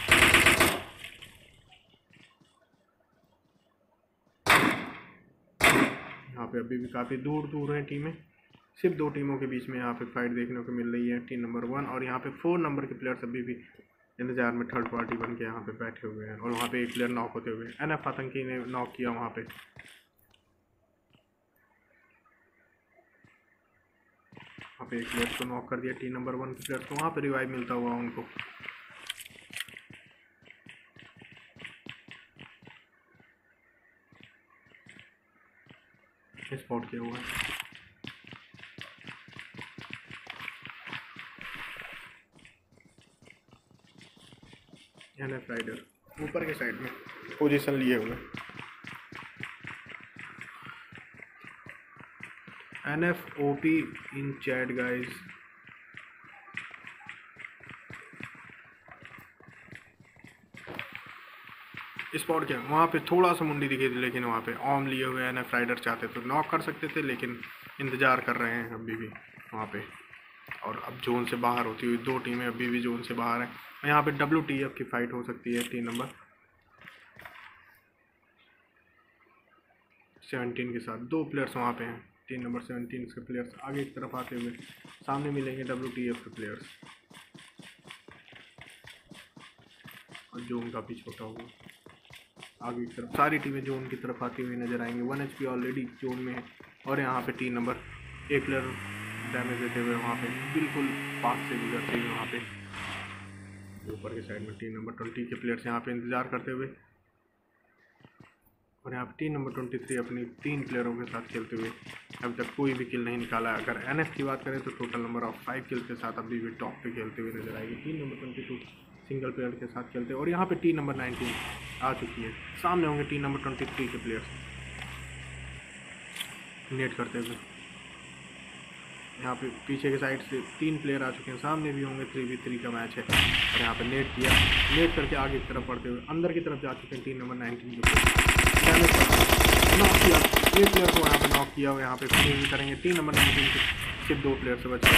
यहाँ पे अभी भी काफ़ी दूर दूर हैं टीमें। सिर्फ दो टीमों के बीच में यहाँ पे फाइट देखने को मिल रही है। टीम नंबर वन और यहाँ पे फोर नंबर के प्लेयर्स अभी भी इंतजार में थर्ड पार्टी बन के यहाँ पे बैठे हुए हैं और वहाँ पे एक प्लेयर नॉक होते हुए एनएफ आतंकी ने नॉक किया। वहाँ पे वहाँ पे एक प्लेयर को नॉक कर दिया टीम नंबर वन के प्लेयर को। वहाँ पे रिवाइव मिलता हुआ उनको। स्पॉट किया हुआ है एनएफ राइडर ऊपर के साइड में पोजीशन लिए हुए। NF OP in chat guys. Spot क्या वहाँ पे थोड़ा सा मुंडी दिखी थी लेकिन वहाँ पे ऑम लिए हुए एनएफ राइडर चाहते तो नॉक कर सकते थे लेकिन इंतज़ार कर रहे हैं अभी भी वहाँ पे। और अब जोन से बाहर होती हुई दो टीमें अभी भी जोन से बाहर हैं। यहाँ पे डब्ल्यू टी एफ की फ़ाइट हो सकती है। टीम नंबर सेवनटीन के साथ दो प्लेयर्स वहाँ पे हैं। टीम नंबर सेवनटीन के प्लेयर्स आगे की तरफ आते हुए सामने मिलेंगे डब्ल्यू टी एफ के प्लेयर्स और जोन का पीछे होता हुआ आगे की तरफ सारी टीमें जोन की तरफ आती हुई नजर आएंगी। One H P already zone में है और यहाँ पे टीम नंबर एक प्लेयर डैमेज देते हुए वहाँ पे बिल्कुल पास से गुजरते हुए वहाँ पे ऊपर के साइड में टीम नंबर ट्वेंटी के प्लेयर्स यहाँ पे इंतज़ार करते हुए और यहाँ पे टीम नंबर ट्वेंटी थ्री अपनी तीन प्लेयरों के साथ खेलते हुए अभी तक कोई भी किल नहीं निकाला। अगर एनएफ की बात करें तो total number of five kill के साथ अभी भी टॉप पे खेलते हुए नजर आएगी। Team number twenty two single player के साथ खेलते हैं और यहाँ पे टीम नंबर नाइनटीन आ चुकी है। सामने होंगे टीम नंबर ट्वेंटी थ्री के प्लेयर्स नेट करते हुए। यहाँ पे पीछे के साइड से तीन प्लेयर आ चुके हैं। सामने भी होंगे। थ्री वी थ्री का मैच है और यहाँ पे नेट किया नेट करके आगे की तरफ बढ़ते हुए अंदर की तरफ जा चुके हैं टीम नंबर नाइनटीन के प्लेयर। नॉक किया एक प्लेयर को यहाँ पे नॉक किया और यहाँ पे फिनिश भी करेंगे। टीम नंबर नाइनटीन के सिर्फ दो प्लेयर से बचे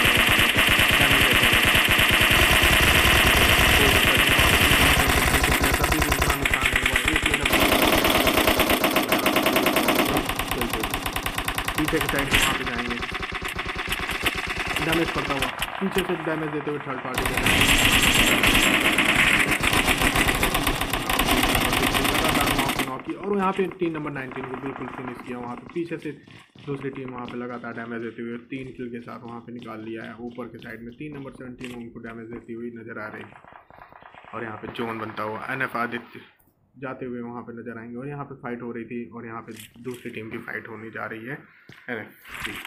पीछे के साइड से वहाँ पे जाएंगे। डैमेज पड़ता हुआ पीछे से डैमेज देते हुए थर्ड पार्टी को नॉक की और यहाँ पे टीम नंबर नाइनटीन को बिल्कुल फिनिश किया। वहाँ पे पीछे से दूसरी टीम वहाँ पे लगातार डैमेज देते हुए तीन किल के साथ वहाँ पे निकाल लिया है। ऊपर के साइड में तीन नंबर सेवनटीन उनको डैमेज देती हुई नज़र आ रही है और यहाँ पे जोन बनता हुआ एन एफ आदित्य जाते हुए वहाँ पे नज़र आएंगे। और यहाँ पे फाइट हो रही थी और यहाँ पे दूसरी टीम की फाइट होने जा रही है एन एफ की।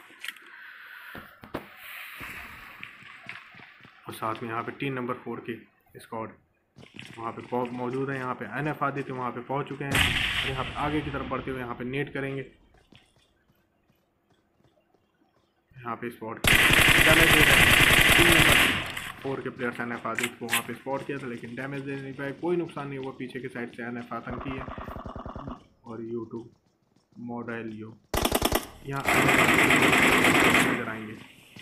और साथ में यहाँ पे टीम नंबर फोर की स्क्वाड वहाँ पे मौजूद है। यहाँ पे एन एफ आदित्य वहाँ पे पहुँच चुके हैं और यहाँ पे आगे की तरफ बढ़ते हुए यहाँ पे नेट करेंगे। यहाँ पे स्पॉट डैमेज दे रहे हैं टीम नंबर फोर के प्लेयर्स एन एफ आदित्य को वहाँ पे स्पॉट किया था लेकिन डैमेज दे नहीं पाए। कोई नुकसान नहीं हुआ। पीछे के साइड से एन एफ आतंकी है और यूट्यूब मॉडल यो यहाँ नजर आएंगे।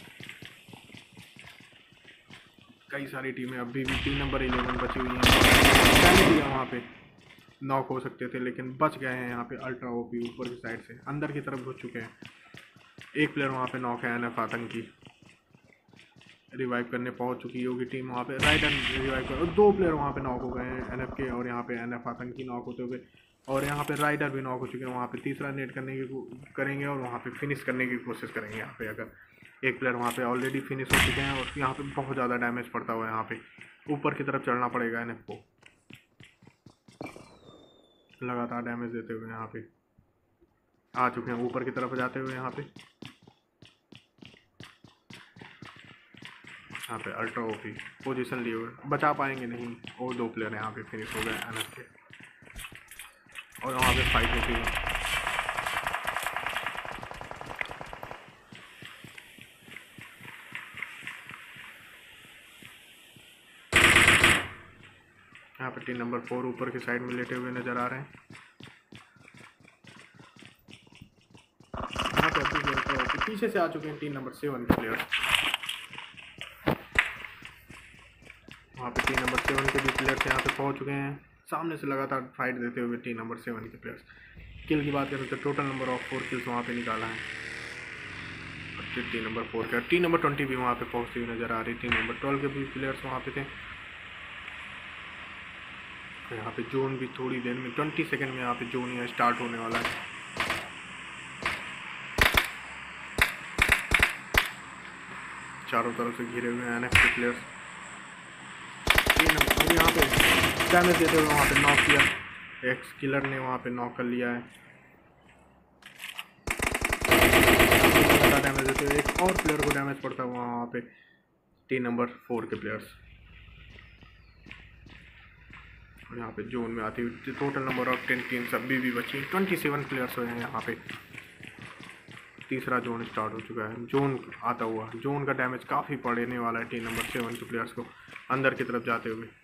कई सारी टीमें अभी भी टीम नंबर इलेवन बची हुई हैं। डैमेज दिया वहाँ पे नॉक हो सकते थे लेकिन बच गए हैं। यहाँ पे अल्ट्रा ओपी ऊपर की साइड से अंदर की तरफ घुस चुके हैं। एक प्लेयर वहाँ पे नॉक है एन एफ आतंकी रिवाइव करने पहुंच चुकी होगी टीम। वहाँ पे राइट एंड रिवाइव कर और दो प्लेयर वहाँ पे नॉक हो गए हैं एन एफ के और यहाँ पे एन एफ आतंकी नॉक होते हुए और यहाँ पे राइडर भी नॉक हो चुके हैं। वहाँ पे तीसरा नेट करने की करेंगे और वहाँ पे फिनिश करने की कोशिश करेंगे। यहाँ पे अगर एक प्लेयर वहाँ पे ऑलरेडी फिनिश हो चुके हैं और यहाँ पे बहुत ज़्यादा डैमेज पड़ता हुआ है। यहाँ पे ऊपर की तरफ चढ़ना पड़ेगा एन एफ को लगातार डैमेज देते हुए यहाँ पे आ चुके हैं ऊपर की तरफ जाते हुए। यहाँ पे यहाँ पे अल्ट्रा ओपी पोजीशन लिए हुए बचा पाएंगे नहीं और दो प्लेयर यहाँ पे फिनिश हो गए एन एफ के और वहाँ पे फाइट होती है। यहाँ पे टीम नंबर फोर ऊपर की साइड में लेटे हुए नज़र आ रहे हैं। यहाँ पे अभी पीछे से आ चुके हैं टीम नंबर सेवन के प्लेयर। वहाँ पे टीम नंबर सेवन के भी प्लेयर्स यहाँ पे पहुँच चुके हैं। सामने से लगातार फाइट देते हुए टीम नंबर सेवन के प्लेयर्स। किल की बात करें तो total number of four kills वहाँ पे निकाला है और टीम नंबर फोर का टीम नंबर ट्वेंटी भी वहाँ पे पहुँचती हुई नज़र आ रही। टीम नंबर ट्वेल्व के भी प्लेयर्स वहाँ पे थे। यहाँ पे जोन भी थोड़ी देर में ट्वेंटी सेकेंड में यहाँ पे जोन यहाँ स्टार्ट होने वाला है। चारों तरफ से घिरे हुए हैं एन एफ के प्लेयर्स। और यहाँ पे डैमेज देते हुए वहाँ पे नॉक किया। एक्स किलर ने वहाँ पे नॉक कर लिया है। डैमेज देते हुए एक और प्लेयर को डैमेज पड़ता हुआ वहाँ पे टीम नंबर फोर के प्लेयर्स। और यहाँ पे जोन में आती हुई total number of ten teams अभी भी बची ट्वेंटी सेवन प्लेयर्स हुए हैं। यहाँ पे तीसरा जोन स्टार्ट हो चुका है। जोन आता हुआ जोन का डैमेज काफ़ी पड़ने वाला है टीम नंबर सेवन के प्लेयर्स को अंदर की तरफ जाते हुए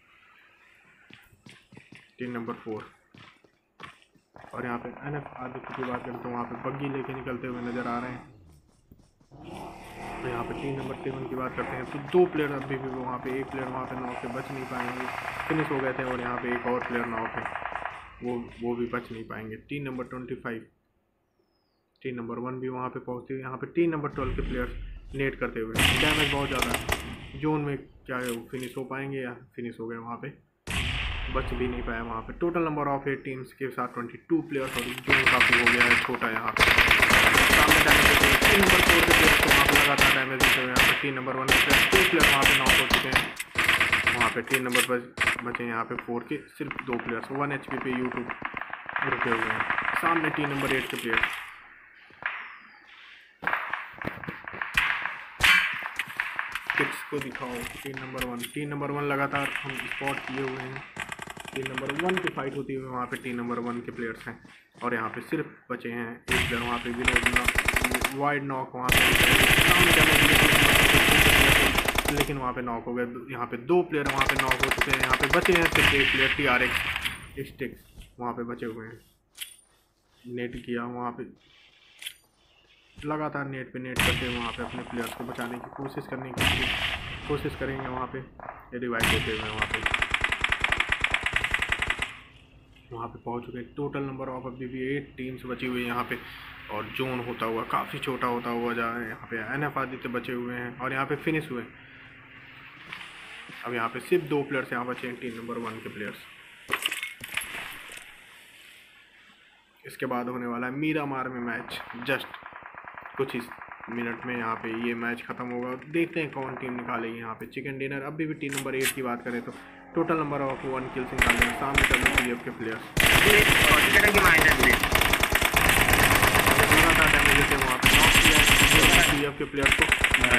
टीम नंबर फोर। और यहाँ पे एन एफ आदित्य की बात करें तो वहाँ पे बग्गी लेके निकलते हुए नज़र आ रहे हैं। तो यहाँ पे टीम नंबर सेवन की बात करते हैं तो दो प्लेयर अभी भी वहाँ पे एक प्लेयर वहाँ पे नॉक से बच नहीं पाएंगे फिनिश हो गए थे और यहाँ पे एक और प्लेयर नॉक है वो वो भी बच नहीं पाएंगे। Team number twenty five team number one भी वहाँ पे पहुँचती है। यहाँ पे टीम नंबर ट्वेल्व के प्लेयर्स नेट करते हुए डैमेज बहुत ज़्यादा है। जोन में क्या है वो फिनिश हो पाएंगे या फिनिश हो गए वहाँ पे बच भी नहीं पाया। वहाँ पे total number of eight teams के साथ ट्वेंटी टू प्लेयर्स और जोन काफ़ी हो गया है छोटा। यहाँ पे सामने डैमेज देते हुए टीम नंबर फोर के प्लेयर्स को वहाँ पे लगातार डैमेज देते हुए यहाँ पे टीम नंबर वन के प्लेयर टू प्लेयर वहाँ पे नॉक हो चुके हैं। वहाँ पे टीम नंबर बच बचे यहाँ पे फोर के सिर्फ दो प्लेयर्स वन एच पी पे यूट्यूब रुके हुए हैं। सामने टीम नंबर एट के प्लेयर्स टिक्स को दिखाओ। Team number one team number one लगातार हम स्पॉट किए हुए हैं। टीम नंबर वन की फाइट होती हुई वहाँ पे टीम नंबर वन के प्लेयर्स हैं और यहाँ पे सिर्फ बचे हैं एक प्लेयर वहाँ पे विनोद वाइड नॉक वहाँ पे लेकिन वहाँ पे नॉक हो गए। यहाँ पे दो प्लेयर वहाँ पे नॉक हो चुके हैं। यहाँ पे बचे हैं सिर्फ एक player T R X sticks वहाँ पे बचे हुए हैं। नेट किया वहाँ पे लगातार नेट पे नेट करते हैं वहाँ पे अपने प्लेयर्स को बचाने की कोशिश करने की कोशिश करेंगे। वहाँ पे रिवाइव देते हुए वहाँ पे वहाँ पे पहुँच चुके हैं। टोटल नंबर ऑफ अभी भी एट टीम्स बची हुई है यहाँ पे और जोन होता हुआ काफ़ी छोटा होता हुआ जा रहा है। यहाँ पे एन एफ आदित्य बचे हुए हैं और यहाँ पे फिनिश हुए। अब यहाँ पे सिर्फ दो प्लेयर्स यहाँ बचे हैं टीम नंबर वन के प्लेयर्स। इसके बाद होने वाला है मीरामार में मैच। जस्ट कुछ ही मिनट में यहाँ पे ये मैच खत्म होगा। देखते हैं कौन टीम निकालेगी यहाँ पे चिकन डिनर। अभी भी टीम नंबर एट की बात करें तो total number of one kills निकाले हैं सामने डब्ल्यू टी एफ के प्लेयर्स। वहाँ पे नॉक किया डब्ल्यू टी एफ के प्लेयर्स को,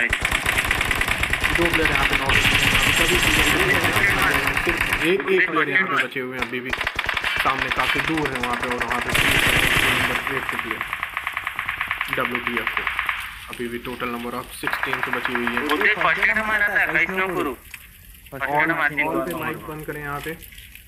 दो प्लेयर यहाँ पे नॉक सभी सिर्फ एक एक प्लेयर यहाँ पे बचे हुए हैं अभी भी, सामने काफ़ी दूर है वहाँ पे। और वहाँ पे नंबर एट के प्लेयर डब्ल्यू टी एफ को अभी भी टोटल नंबर ऑफ सिक्सटीन की बची हुई है। ऑल पे माइक बंद करें यहाँ पे।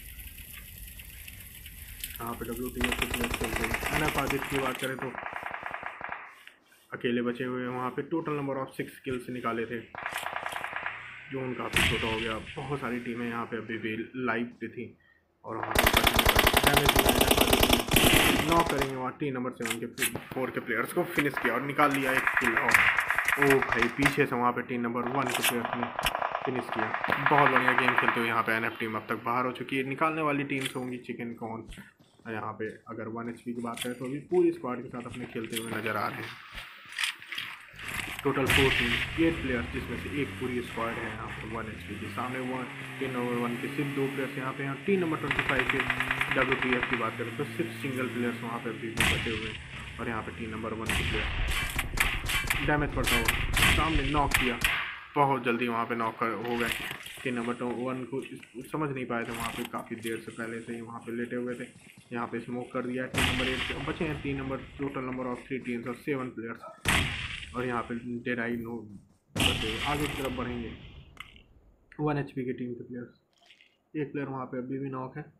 यहाँ पे डब्ल्यू टी एफ के प्लेयर चलते हैं। एन एफ आदित्य की बात करें तो अकेले बचे हुए हैं वहाँ पे। Total number of six kills निकाले थे। जोन काफ़ी छोटा हो गया। बहुत सारी टीमें यहाँ पे अभी भी लाइव पे थी और वहाँ पे डैमेज नॉक करेंगे वहाँ टी नंबर सेवन के फोर के प्लेयर्स को फिनिश किया और निकाल लिया एक किल। और ओ भाई पीछे से वहाँ पे टी नंबर वन के प्लेयर्स ने फिनिश किया। बहुत बढ़िया गेम खेलते हुए यहाँ पे एन एफ टीम अब तक बाहर हो चुकी है। निकालने वाली टीम्स होंगी चिकन कॉर्न। यहाँ पे अगर वन एच पी की बात करें तो अभी पूरी स्क्वाड के साथ अपने खेलते हुए नज़र आ रहे हैं। Total four team eight players जिसमें से एक पूरी स्क्वाड है यहाँ पर वन एच पी के सामने। वन टीम नंबर वन के सिर्फ दो प्लेयर्स यहाँ पे हैं। टीम नंबर ट्वेंटी फाइव के डब्ल्यू टी एफ की बात करें तो सिर्फ सिंगल प्लेयर्स वहाँ पे अभी भी बचे हुए हैं। और यहाँ पे टीम नंबर वन के प्लेयर डैमेज पड़ता हुआ सामने नॉक किया। बहुत जल्दी वहाँ पे नॉक हो गए। टीम नंबर टू वन को समझ नहीं पाए थे वहाँ पे, काफ़ी देर से पहले से ही वहाँ पे लेटे हुए थे। यहाँ पे स्मोक कर दिया। टीम नंबर एट बचे हैं तीन number total number of three teams और सेवन प्लेयर्स। और यहाँ पे डेड आई नो आगे की तरफ बढ़ेंगे वन एच पी की टीम के प्लेयर्स। एक प्लेयर वहाँ पे अभी भी नॉक है।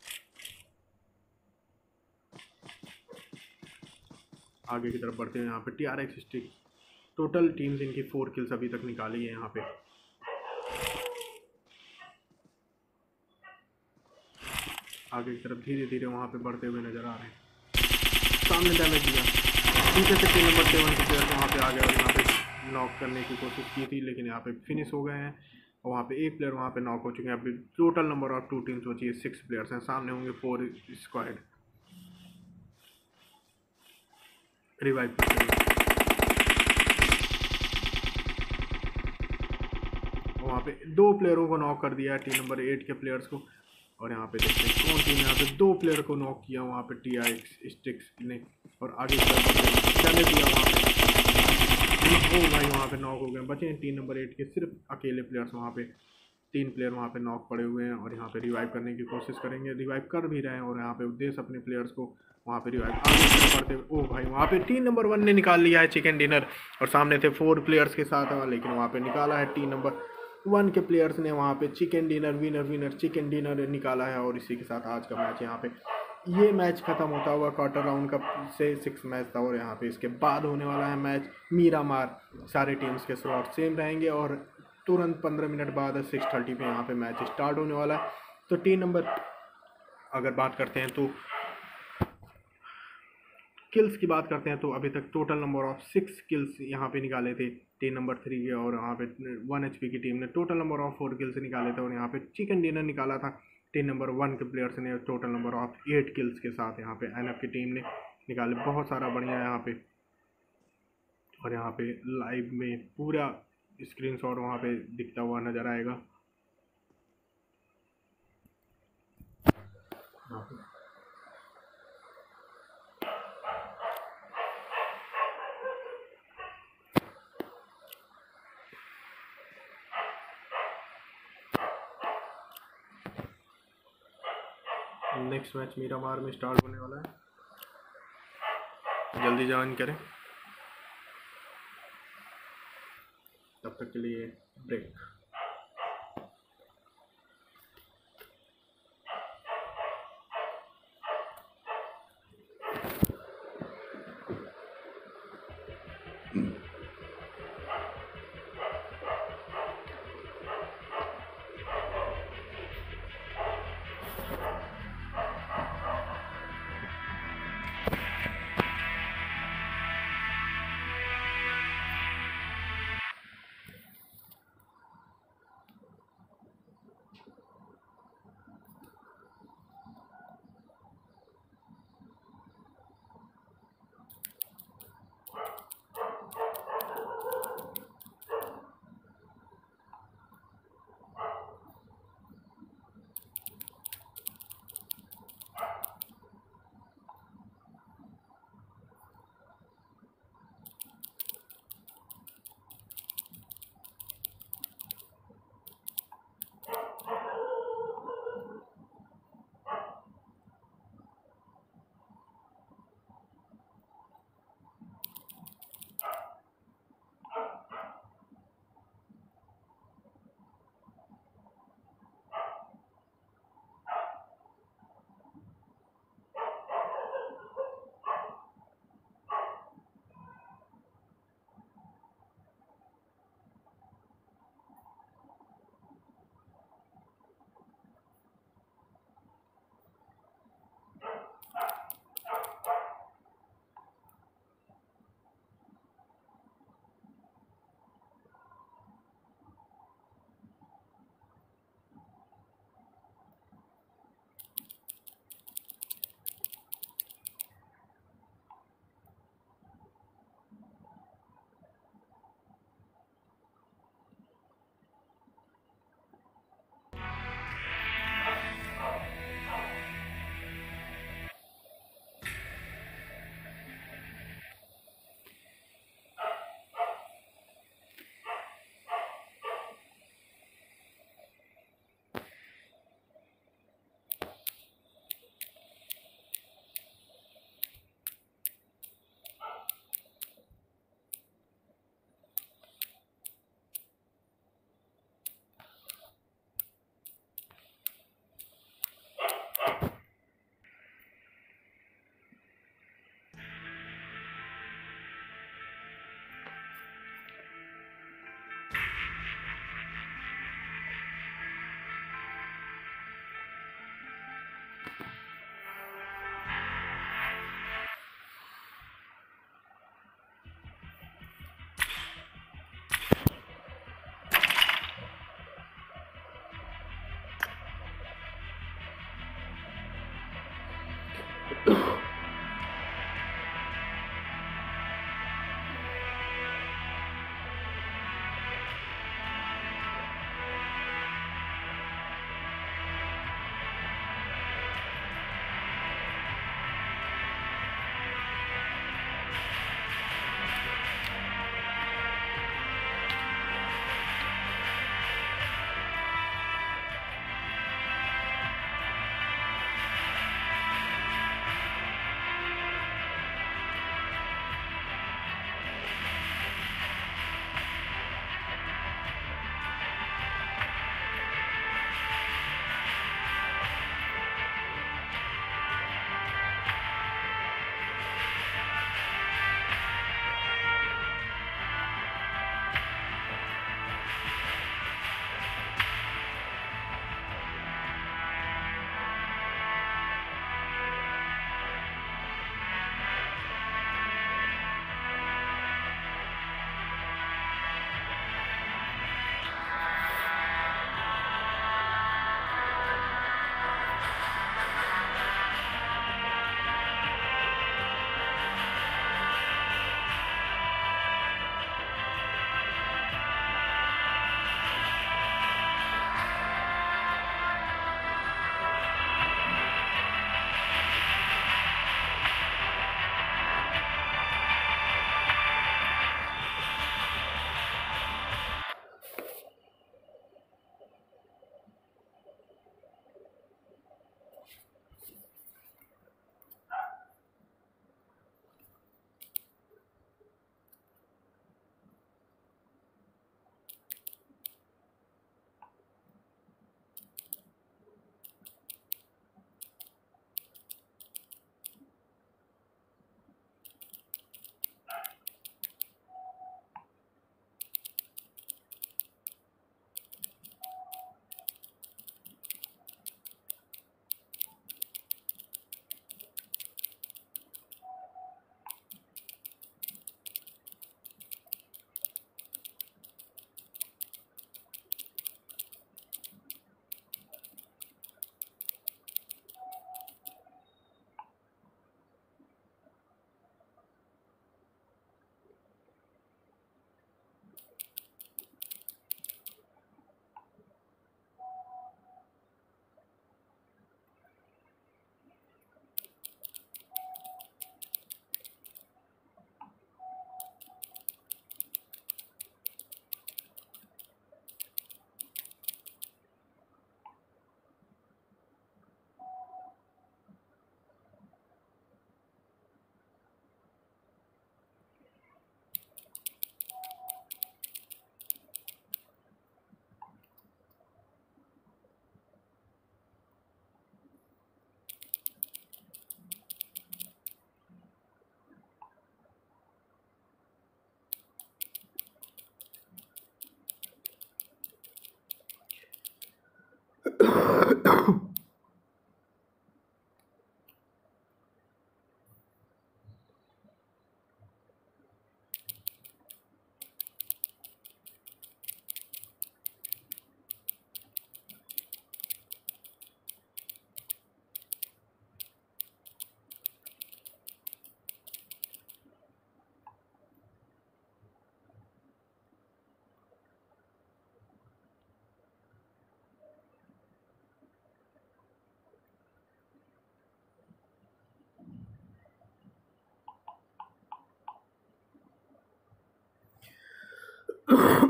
आगे की तरफ बढ़ते हैं यहाँ पे T R X stick. Total teams इनकी फोर किल्स अभी तक निकाली है यहाँ पे। आगे की तरफ धीरे धीरे वहाँ पे बढ़ते हुए नज़र आ रहे हैं। सामने डैमेज दिया पीछे से टीम नंबर सेवन के प्लेयर वहाँ पे आ गए और यहाँ पे नॉक करने की कोशिश की थी लेकिन यहाँ पे फिनिश हो गए हैं। और वहाँ पे एक प्लेयर वहाँ पे नॉक हो चुके हैं। अभी total number of two teams बची है, सिक्स प्लेयर्स हैं। सामने होंगे फोर स्क्वाड। रिवाइव वहाँ पे दो प्लेयरों को नॉक कर दिया है टीम नंबर एट के प्लेयर्स को। और यहाँ पे देखते हैं कौन टीम यहाँ पे दो प्लेयर को नॉक किया वहाँ पे टी आई स्टिक्स ने। और आगे डैमेज दिया वहाँ पे। ओ भाई वहाँ पे नॉक हो गए। बचे हैं टीम नंबर एट के सिर्फ अकेले प्लेयर्स वहाँ पे। तीन प्लेयर वहाँ पे नॉक पड़े हुए हैं और यहाँ पे रिवाइव करने की कोशिश करेंगे। रिवाइव कर भी रहे हैं और यहाँ पे उद्देश्य अपने प्लेयर्स को वहाँ पे रिवाइव आगे बढ़ते हुए। ओ भाई वहाँ पे टीम नंबर वन ने निकाल लिया है चिकन डिनर। और सामने थे फोर प्लेयर्स के साथ लेकिन वहाँ पे निकाला है टीम नंबर वन के प्लेयर्स ने वहाँ पे chicken dinner winner winner chicken dinner निकाला है। और इसी के साथ आज का मैच यहाँ पे ये मैच ख़त्म होता हुआ क्वार्टर राउंड का से सिक्स मैच था। और यहाँ पे इसके बाद होने वाला है मैच मीरामार। सारे टीम्स के स्लॉट सेम रहेंगे और तुरंत पंद्रह मिनट बाद सिक्स थर्टी पे यहाँ पे मैच स्टार्ट होने वाला है। तो टीम नंबर अगर बात करते हैं तो किल्स की बात करते हैं तो अभी तक total number of six kills यहाँ पे निकाले थे टीम नंबर थ्री के। और यहाँ पे वन एच पी की टीम ने total number of four kills निकाले थे। और यहाँ पे चिकन डिनर निकाला था टीम नंबर वन के प्लेयर्स ने total number of eight kills के साथ। यहाँ पे एन एफ की टीम ने निकाले बहुत सारा बढ़िया यहाँ पे। और यहाँ पे लाइव में पूरा स्क्रीनशॉट वहाँ पे दिखता हुआ नज़र आएगा। नेक्स्ट मैच मीरामार में स्टार्ट होने वाला है, जल्दी ज्वाइन करें। तब तक के लिए ब्रेक।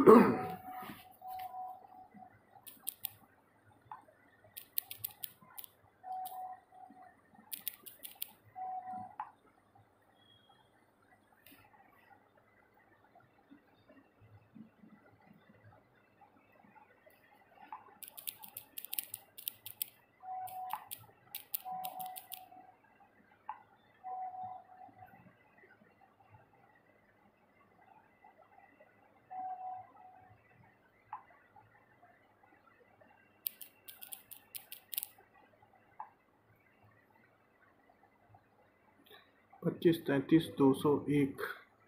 पच्चीस तैंतीस दो सौ एक,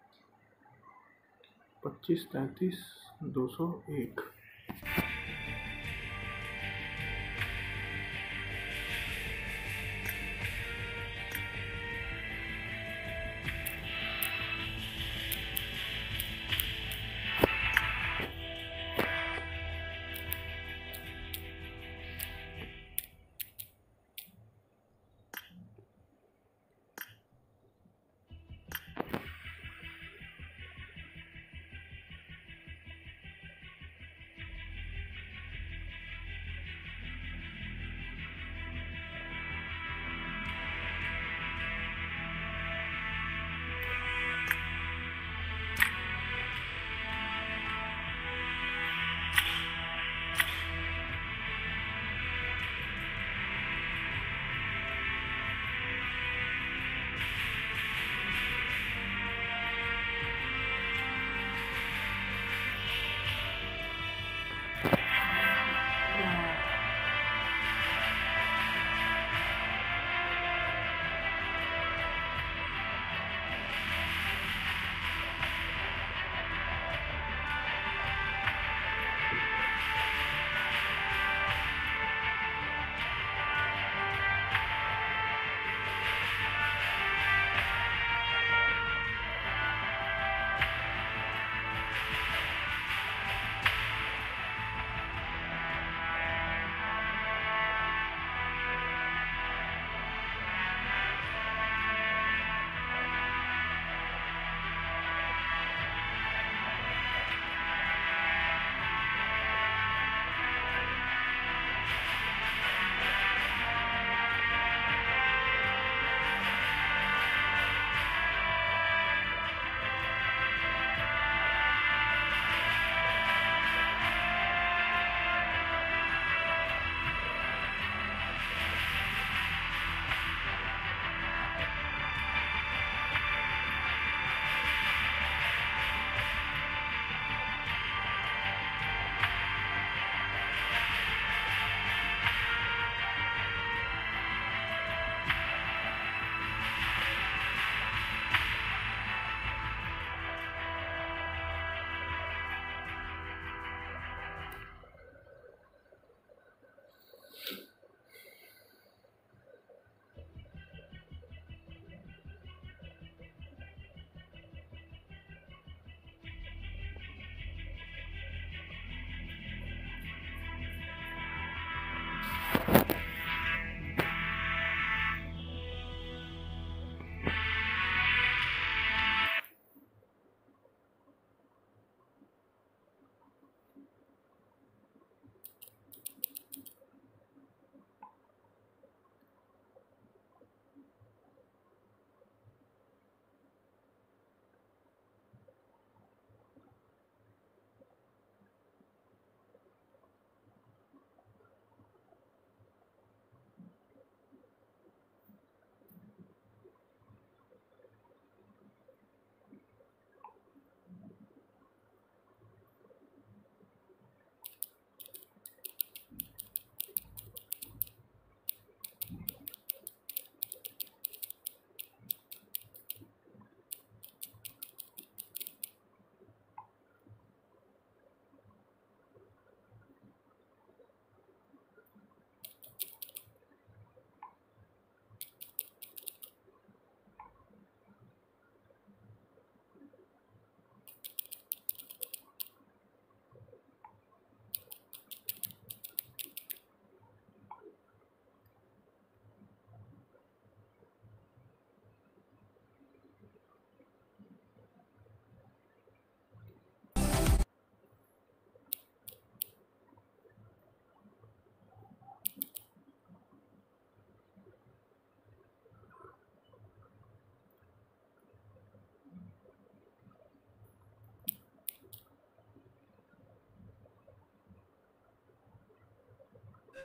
पच्चीस तैंतीस दो सौ एक।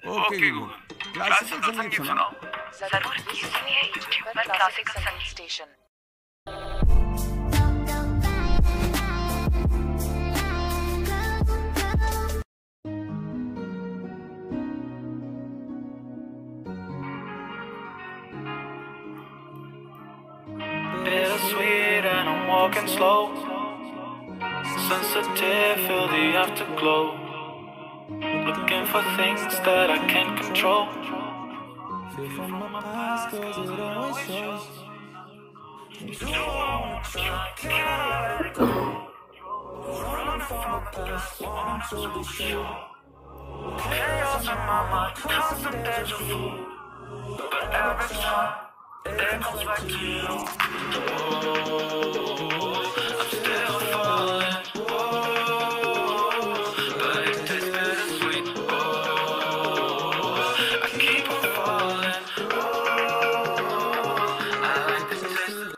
ओके गूगल, क्लासिकल संगीत सुनाओ। जरूर, ये सुनिए यूट्यूब पर क्लासिकल संगीत station. Bittersweet and I'm walking slow, sensitive, feel the afterglow, looking for things that I can't control. Feel from my past 'cause it always shows. You know I want to try to run from my past, I'm totally sure. Chaos in my mind, constant deja vu, but every time it comes back to you. Oh, I'm still falling. Oh, but it tastes bittersweet. Oh, I keep on falling. Oh, I like the taste.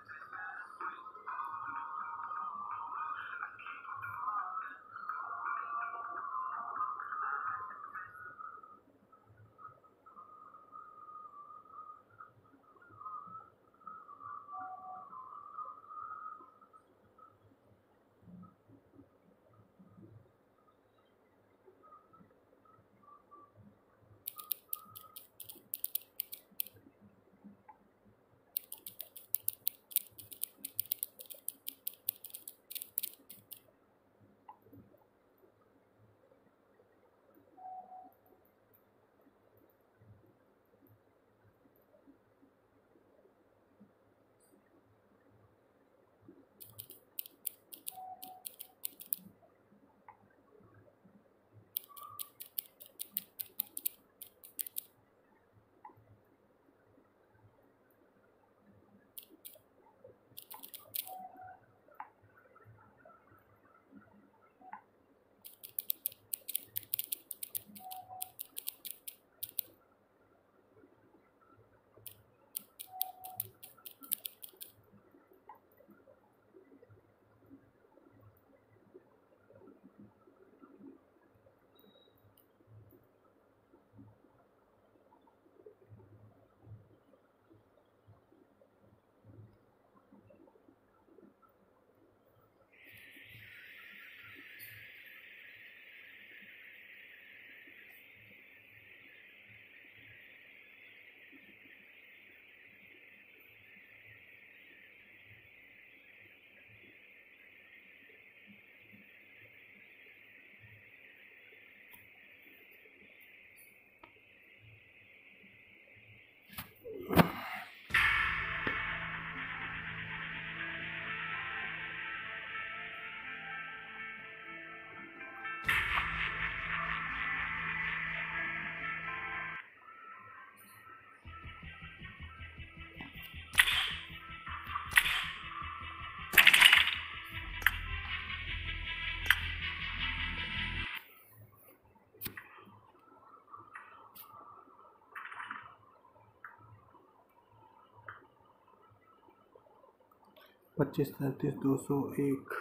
पच्चीस तैंतीस दो सौ एक।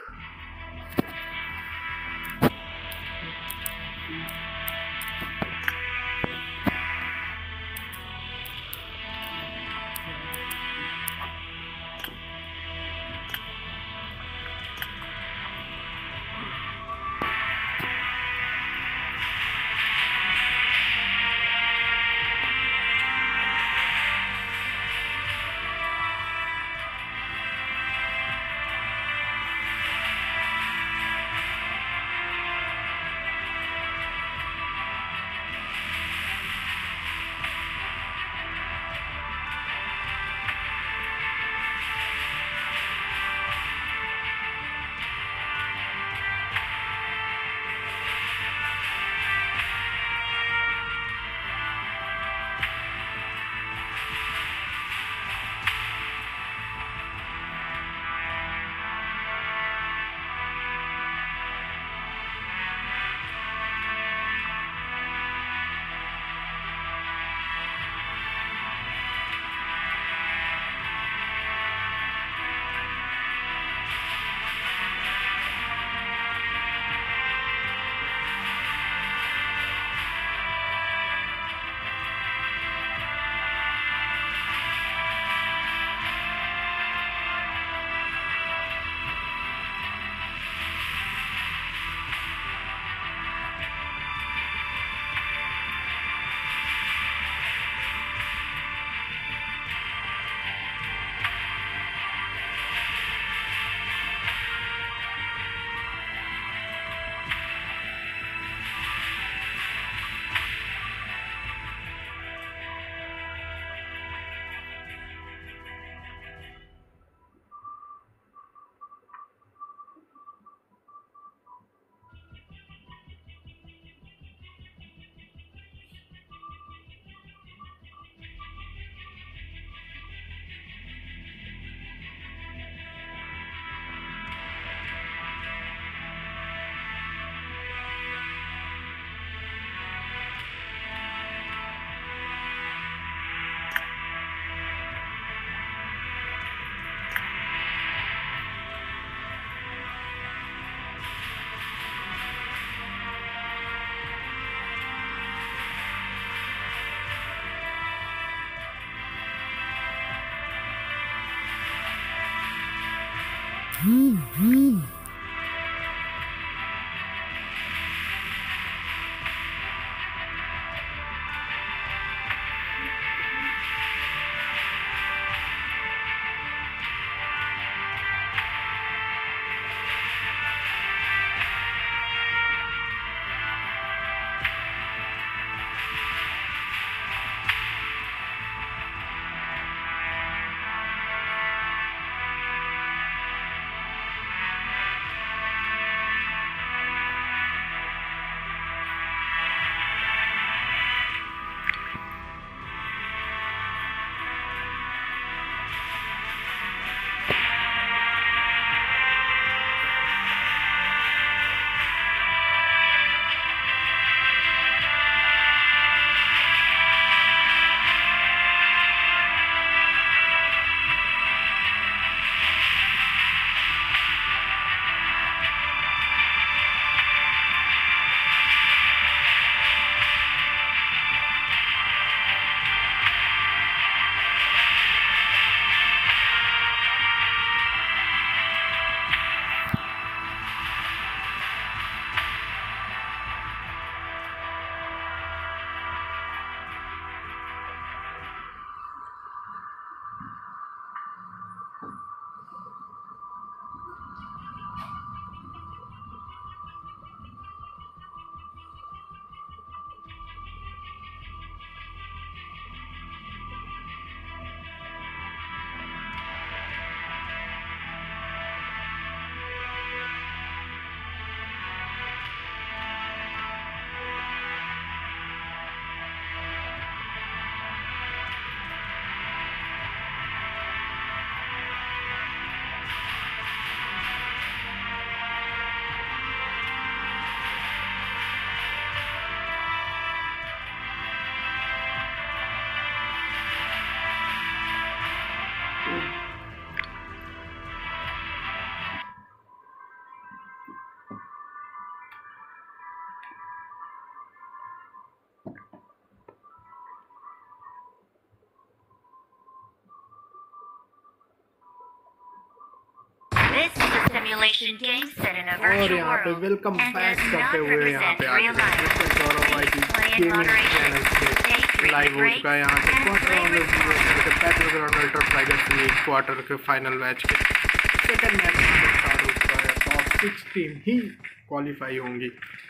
This is a simulation game set in a और virtual यहाँ पे world welcome and back does करते not हुए यहाँ पे represent आज real life. मिस्टर गौरव आई Please play in gaming moderation. Channel Stay से free लाइव to हो break चुका है यहाँ पे and quarter play round responsibly. Battleground ultra tigers league quarter के फाइनल मैच के सेकंड मैच स्टार्ट हो चुका है। टॉप सिक्स टीम ही क्वालिफाई होंगी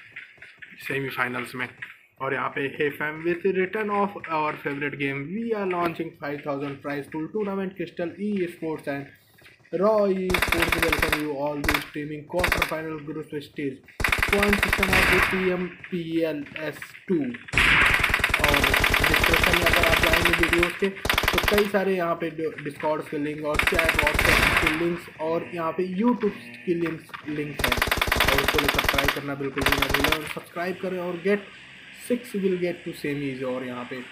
सेमीफाइनल्स में। और यहाँ पे hey fam with return of our favourite game we are launching five thousand prize full tournament Crystal e sports and Raw eSports welcome you all to streaming quarter-final group stage. Point system of the T M P L S two. और description में अगर आप जाएंगे videos के तो कई सारे यहाँ पे डिस्कॉर्ड के लिंक और चैट व्हाट्सएप के लिंक्स और यहाँ पे यूट्यूब की लिंक्स लिंक है और उसको सब्सक्राइब करना बिल्कुल भी नहीं भूलें और सब्सक्राइब करें और get six will get to semis. और यहाँ पे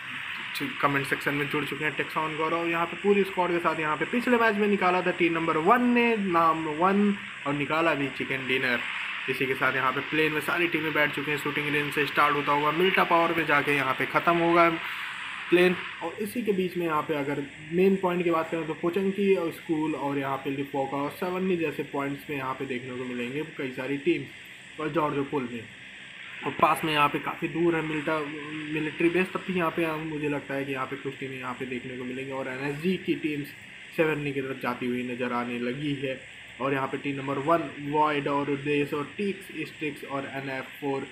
कमेंट सेक्शन में जुड़ चुके हैं टेक्सॉन गौरव यहाँ पे पूरी स्क्वाड के साथ। यहाँ पे पिछले मैच में निकाला था टीम नंबर वन ने नाम वन और निकाला भी चिकन डिनर। इसी के साथ यहाँ पे प्लेन में सारी टीमें बैठ चुके हैं। शूटिंग रेंज से स्टार्ट होता हुआ मिल्टा पावर में जाके यहाँ पे ख़त्म होगा प्लेन। और इसी के बीच में यहाँ पे अगर मेन पॉइंट की बात करें तो पोचंकी और स्कूल और यहाँ पे लिपोका और सेवन्नी जैसे पॉइंट्स में यहाँ पे देखने को मिलेंगे कई सारी टीम और जॉर्जो पुल में। और पास में यहाँ पे काफ़ी दूर है मिल्टा मिलिट्री बेस, तब भी यहाँ पे मुझे लगता है कि यहाँ पे कुछ टीमें यहाँ पे देखने को मिलेंगी। और एनएसजी की टीम्स सेवन्नी की तरफ जाती हुई नज़र आने लगी है। और यहाँ पे टीम नंबर वन वॉइड और उद्देश और टिक्स स्टिक्स और N F four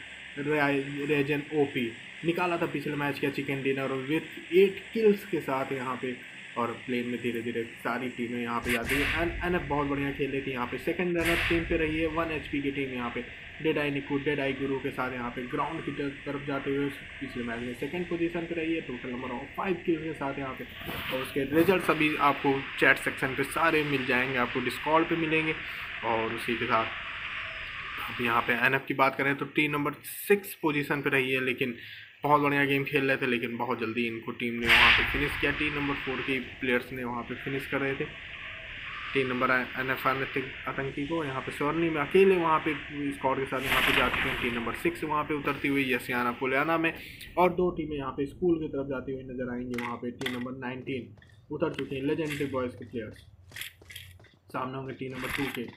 reason OP निकाला था पिछले मैच का chicken dinner with eight kills के साथ यहाँ पे। और प्लेन में धीरे धीरे सारी टीमें यहाँ पे जाती है। एन एन एफ बहुत बढ़िया खेल रही थी यहाँ पे। सेकंड रनर टीम पे रही है वन एच पी की टीम यहाँ पे dead eye Niku dead eye गुरु के साथ यहाँ पे ग्राउंड की तरफ जाते हुए पिछले मैच में सेकंड पोजीशन पे रही है total number of five kills के साथ यहाँ पे। और उसके रिजल्ट अभी आपको चैट सेक्शन पे सारे मिल जाएंगे, आपको डिस्कॉर्ड पे मिलेंगे। और उसी के साथ अब यहाँ पे एन एफ की बात करें तो टीम नंबर सिक्स पोजीशन पे रही है, लेकिन बहुत बढ़िया गेम खेल रहे थे लेकिन बहुत जल्दी इनको टीम ने वहाँ पे फिनिश किया। टीम नंबर फोर की प्लेयर्स ने वहाँ पे फिनिश कर रहे थे टीम नंबर एन एफ आतंकी को। यहाँ पे स्वर्णी में अकेले वहाँ पे स्क्वाड के साथ यहाँ पे जाते हैं। टीम नंबर सिक्स वहाँ पे उतरती हुई यसियाना पुलियाना में। और दो टीमें यहाँ पे स्कूल की तरफ जाती हुई नजर आएंगी। वहाँ पे टीम नंबर नाइनटीन उतर चुकी हैं लेजेंडरी बॉयज़ के प्लेयर्स। सामने होंगे टीम नंबर टू के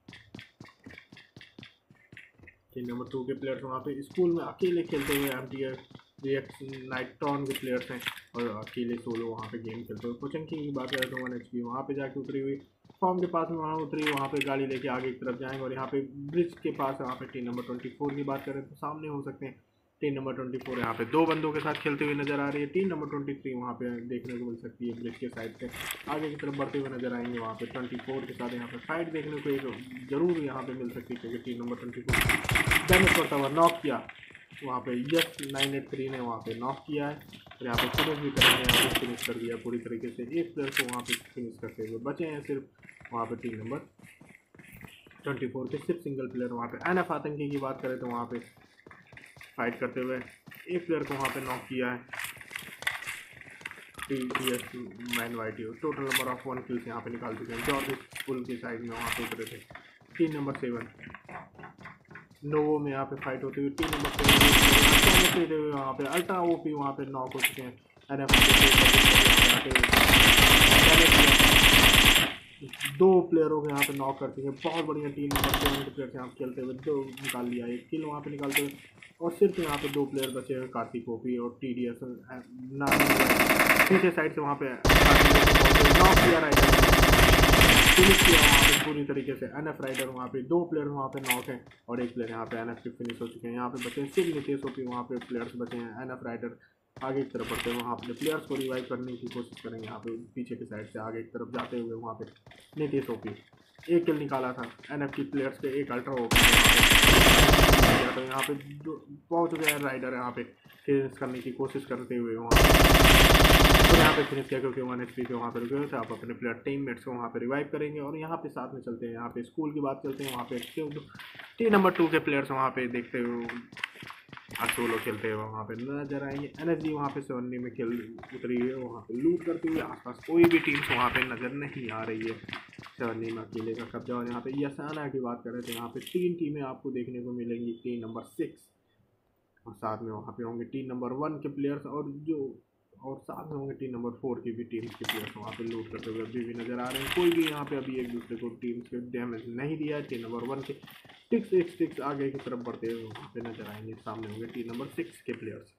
टीम नंबर टू के प्लेयर्स वहाँ पे स्कूल में अकेले खेलते हुए एम टी एफ नाइट्रॉन के प्लेयर्स हैं और अकेले सोलो वहाँ पे गेम खेलते हुए। पोचन की बात करें तो वन एच पी वहाँ पे जाके उतरी हुई, फॉर्म के पास में वहाँ उतरी, वहाँ पे गाड़ी लेके आगे की तरफ जाएंगे। और यहाँ पे ब्रिज के पास वहाँ पे टीम नंबर ट्वेंटी फोर की बात करें तो सामने हो सकते हैं टीम नंबर ट्वेंटी फोर यहाँ पे दो बंदों के साथ खेलते हुए नजर आ रही है। टीम नंबर ट्वेंटी थ्री वहाँ पे देखने को मिल सकती है ब्रिज के साइड से आगे की तरफ बढ़ते हुए नजर आएंगे। वहाँ पे ट्वेंटी फोर के साथ यहाँ पे फाइट देखने को एक जरूर यहाँ पे मिल सकती है क्योंकि team number twenty four damage करता हुआ नॉक किया वहाँ पे यस नाइन एट थ्री ने वहाँ पे नॉक किया है और यहाँ पे फिनिश भी करेंगे। यहाँ पे फिनिश कर दिया पूरी तरीके से, एक प्लेयर को वहाँ पे फिनिश करते हुए बचे हैं सिर्फ वहाँ पे टीम नंबर ट्वेंटी फोर के सिर्फ सिंगल प्लेयर। वहाँ पे एन एफ आतंकी की बात करें तो वहाँ पे फाइट करते हुए एक प्लेयर को वहाँ पे नॉक किया है T T S man Y T. Total number of one kills यहाँ पे निकाल चुके हैं। जॉर्ज स्कूल की साइड में वहाँ पे उतरे थे। टीम नंबर सेवन नोवो में यहाँ पे फाइट होती हुई टीम नंबर सेवन हुए वहाँ पे अल्ट्रा ओ पी वहाँ पे नॉक हो चुके हैं। एन एफ दो प्लेयरों को यहाँ पे नॉक करती है। बहुत बढ़िया टीम नंबर सेवन के प्लेयर यहाँ खेलते हुए दो निकाल लिया, एक किल वहाँ पे निकालते हुए और सिर्फ यहाँ पे दो प्लेयर बचे हुए कार्तिक ओपी और टी डी एस पीछे साइड से वहाँ पे नॉक किया राइडर फिनिश किया वहाँ पे पूरी तरीके से। एन एफ राइडर वहाँ पे दो प्लेयर वहाँ पे नॉक हैं और एक प्लेयर यहाँ पे एन एफ के फिनिश हो चुके हैं। यहाँ पे बचे हैं सिर्फ नितेश ओपी वहाँ पे प्लेयर्स बचे हैं। एन एफ राइडर आगे की तरफ बढ़ते हुए वहाँ अपने प्लेयर्स को रिवाइव करने की कोशिश करेंगे। यहाँ पे पीछे की साइड से आगे की तरफ जाते हुए वहाँ पे नितेश ओपी एक किल निकाला था एन एफ की प्लेयर्स के, एक अल्ट्रा ओपी तो यहाँ पे पहुँच चुके हैं राइडर यहाँ पे फिनिश करने की कोशिश करते हुए वहाँ तो यहाँ पे फिनिश किया क्योंकि वन एच पी पे वहाँ पे रुके हुए थे। आप अपने प्लेयर टीममेट्स को वहाँ पे रिवाइव करेंगे और यहाँ पे साथ में चलते हैं। यहाँ पे स्कूल की बात चलते हैं वहाँ पे टीम नंबर टू के प्लेयर्स वहाँ पे देखते हुए सोलो खेलते हुए वहाँ पे नजर आएंगे। एन एस जी वहाँ पे सेवन्नी में खेल उतरी है, वहाँ पे लूट करते हुए आसपास कोई भी टीम्स वहाँ पे नज़र नहीं आ रही है। सेवन्नी में अकेले का कब्जा। और यहाँ पे यसाना की बात करें तो यहाँ पे तीन टीमें आपको देखने को मिलेंगी, टीम नंबर सिक्स और साथ में वहाँ पे होंगे टीम नंबर वन के प्लेयर्स और जो और साथ में होंगे टीम नंबर फोर की भी टीम्स के प्लेयर्स वहाँ पे लूट करते हुए अभी भी नजर आ रहे हैं। कोई भी यहाँ पे अभी एक दूसरे को टीम्स के डैमेज नहीं दिया है। टीम नंबर वन के टिक्स एक टिक्स आगे की तरफ बढ़ते हुए वहाँ पे नजर आएंगे। सामने होंगे टीम नंबर सिक्स के प्लेयर्स।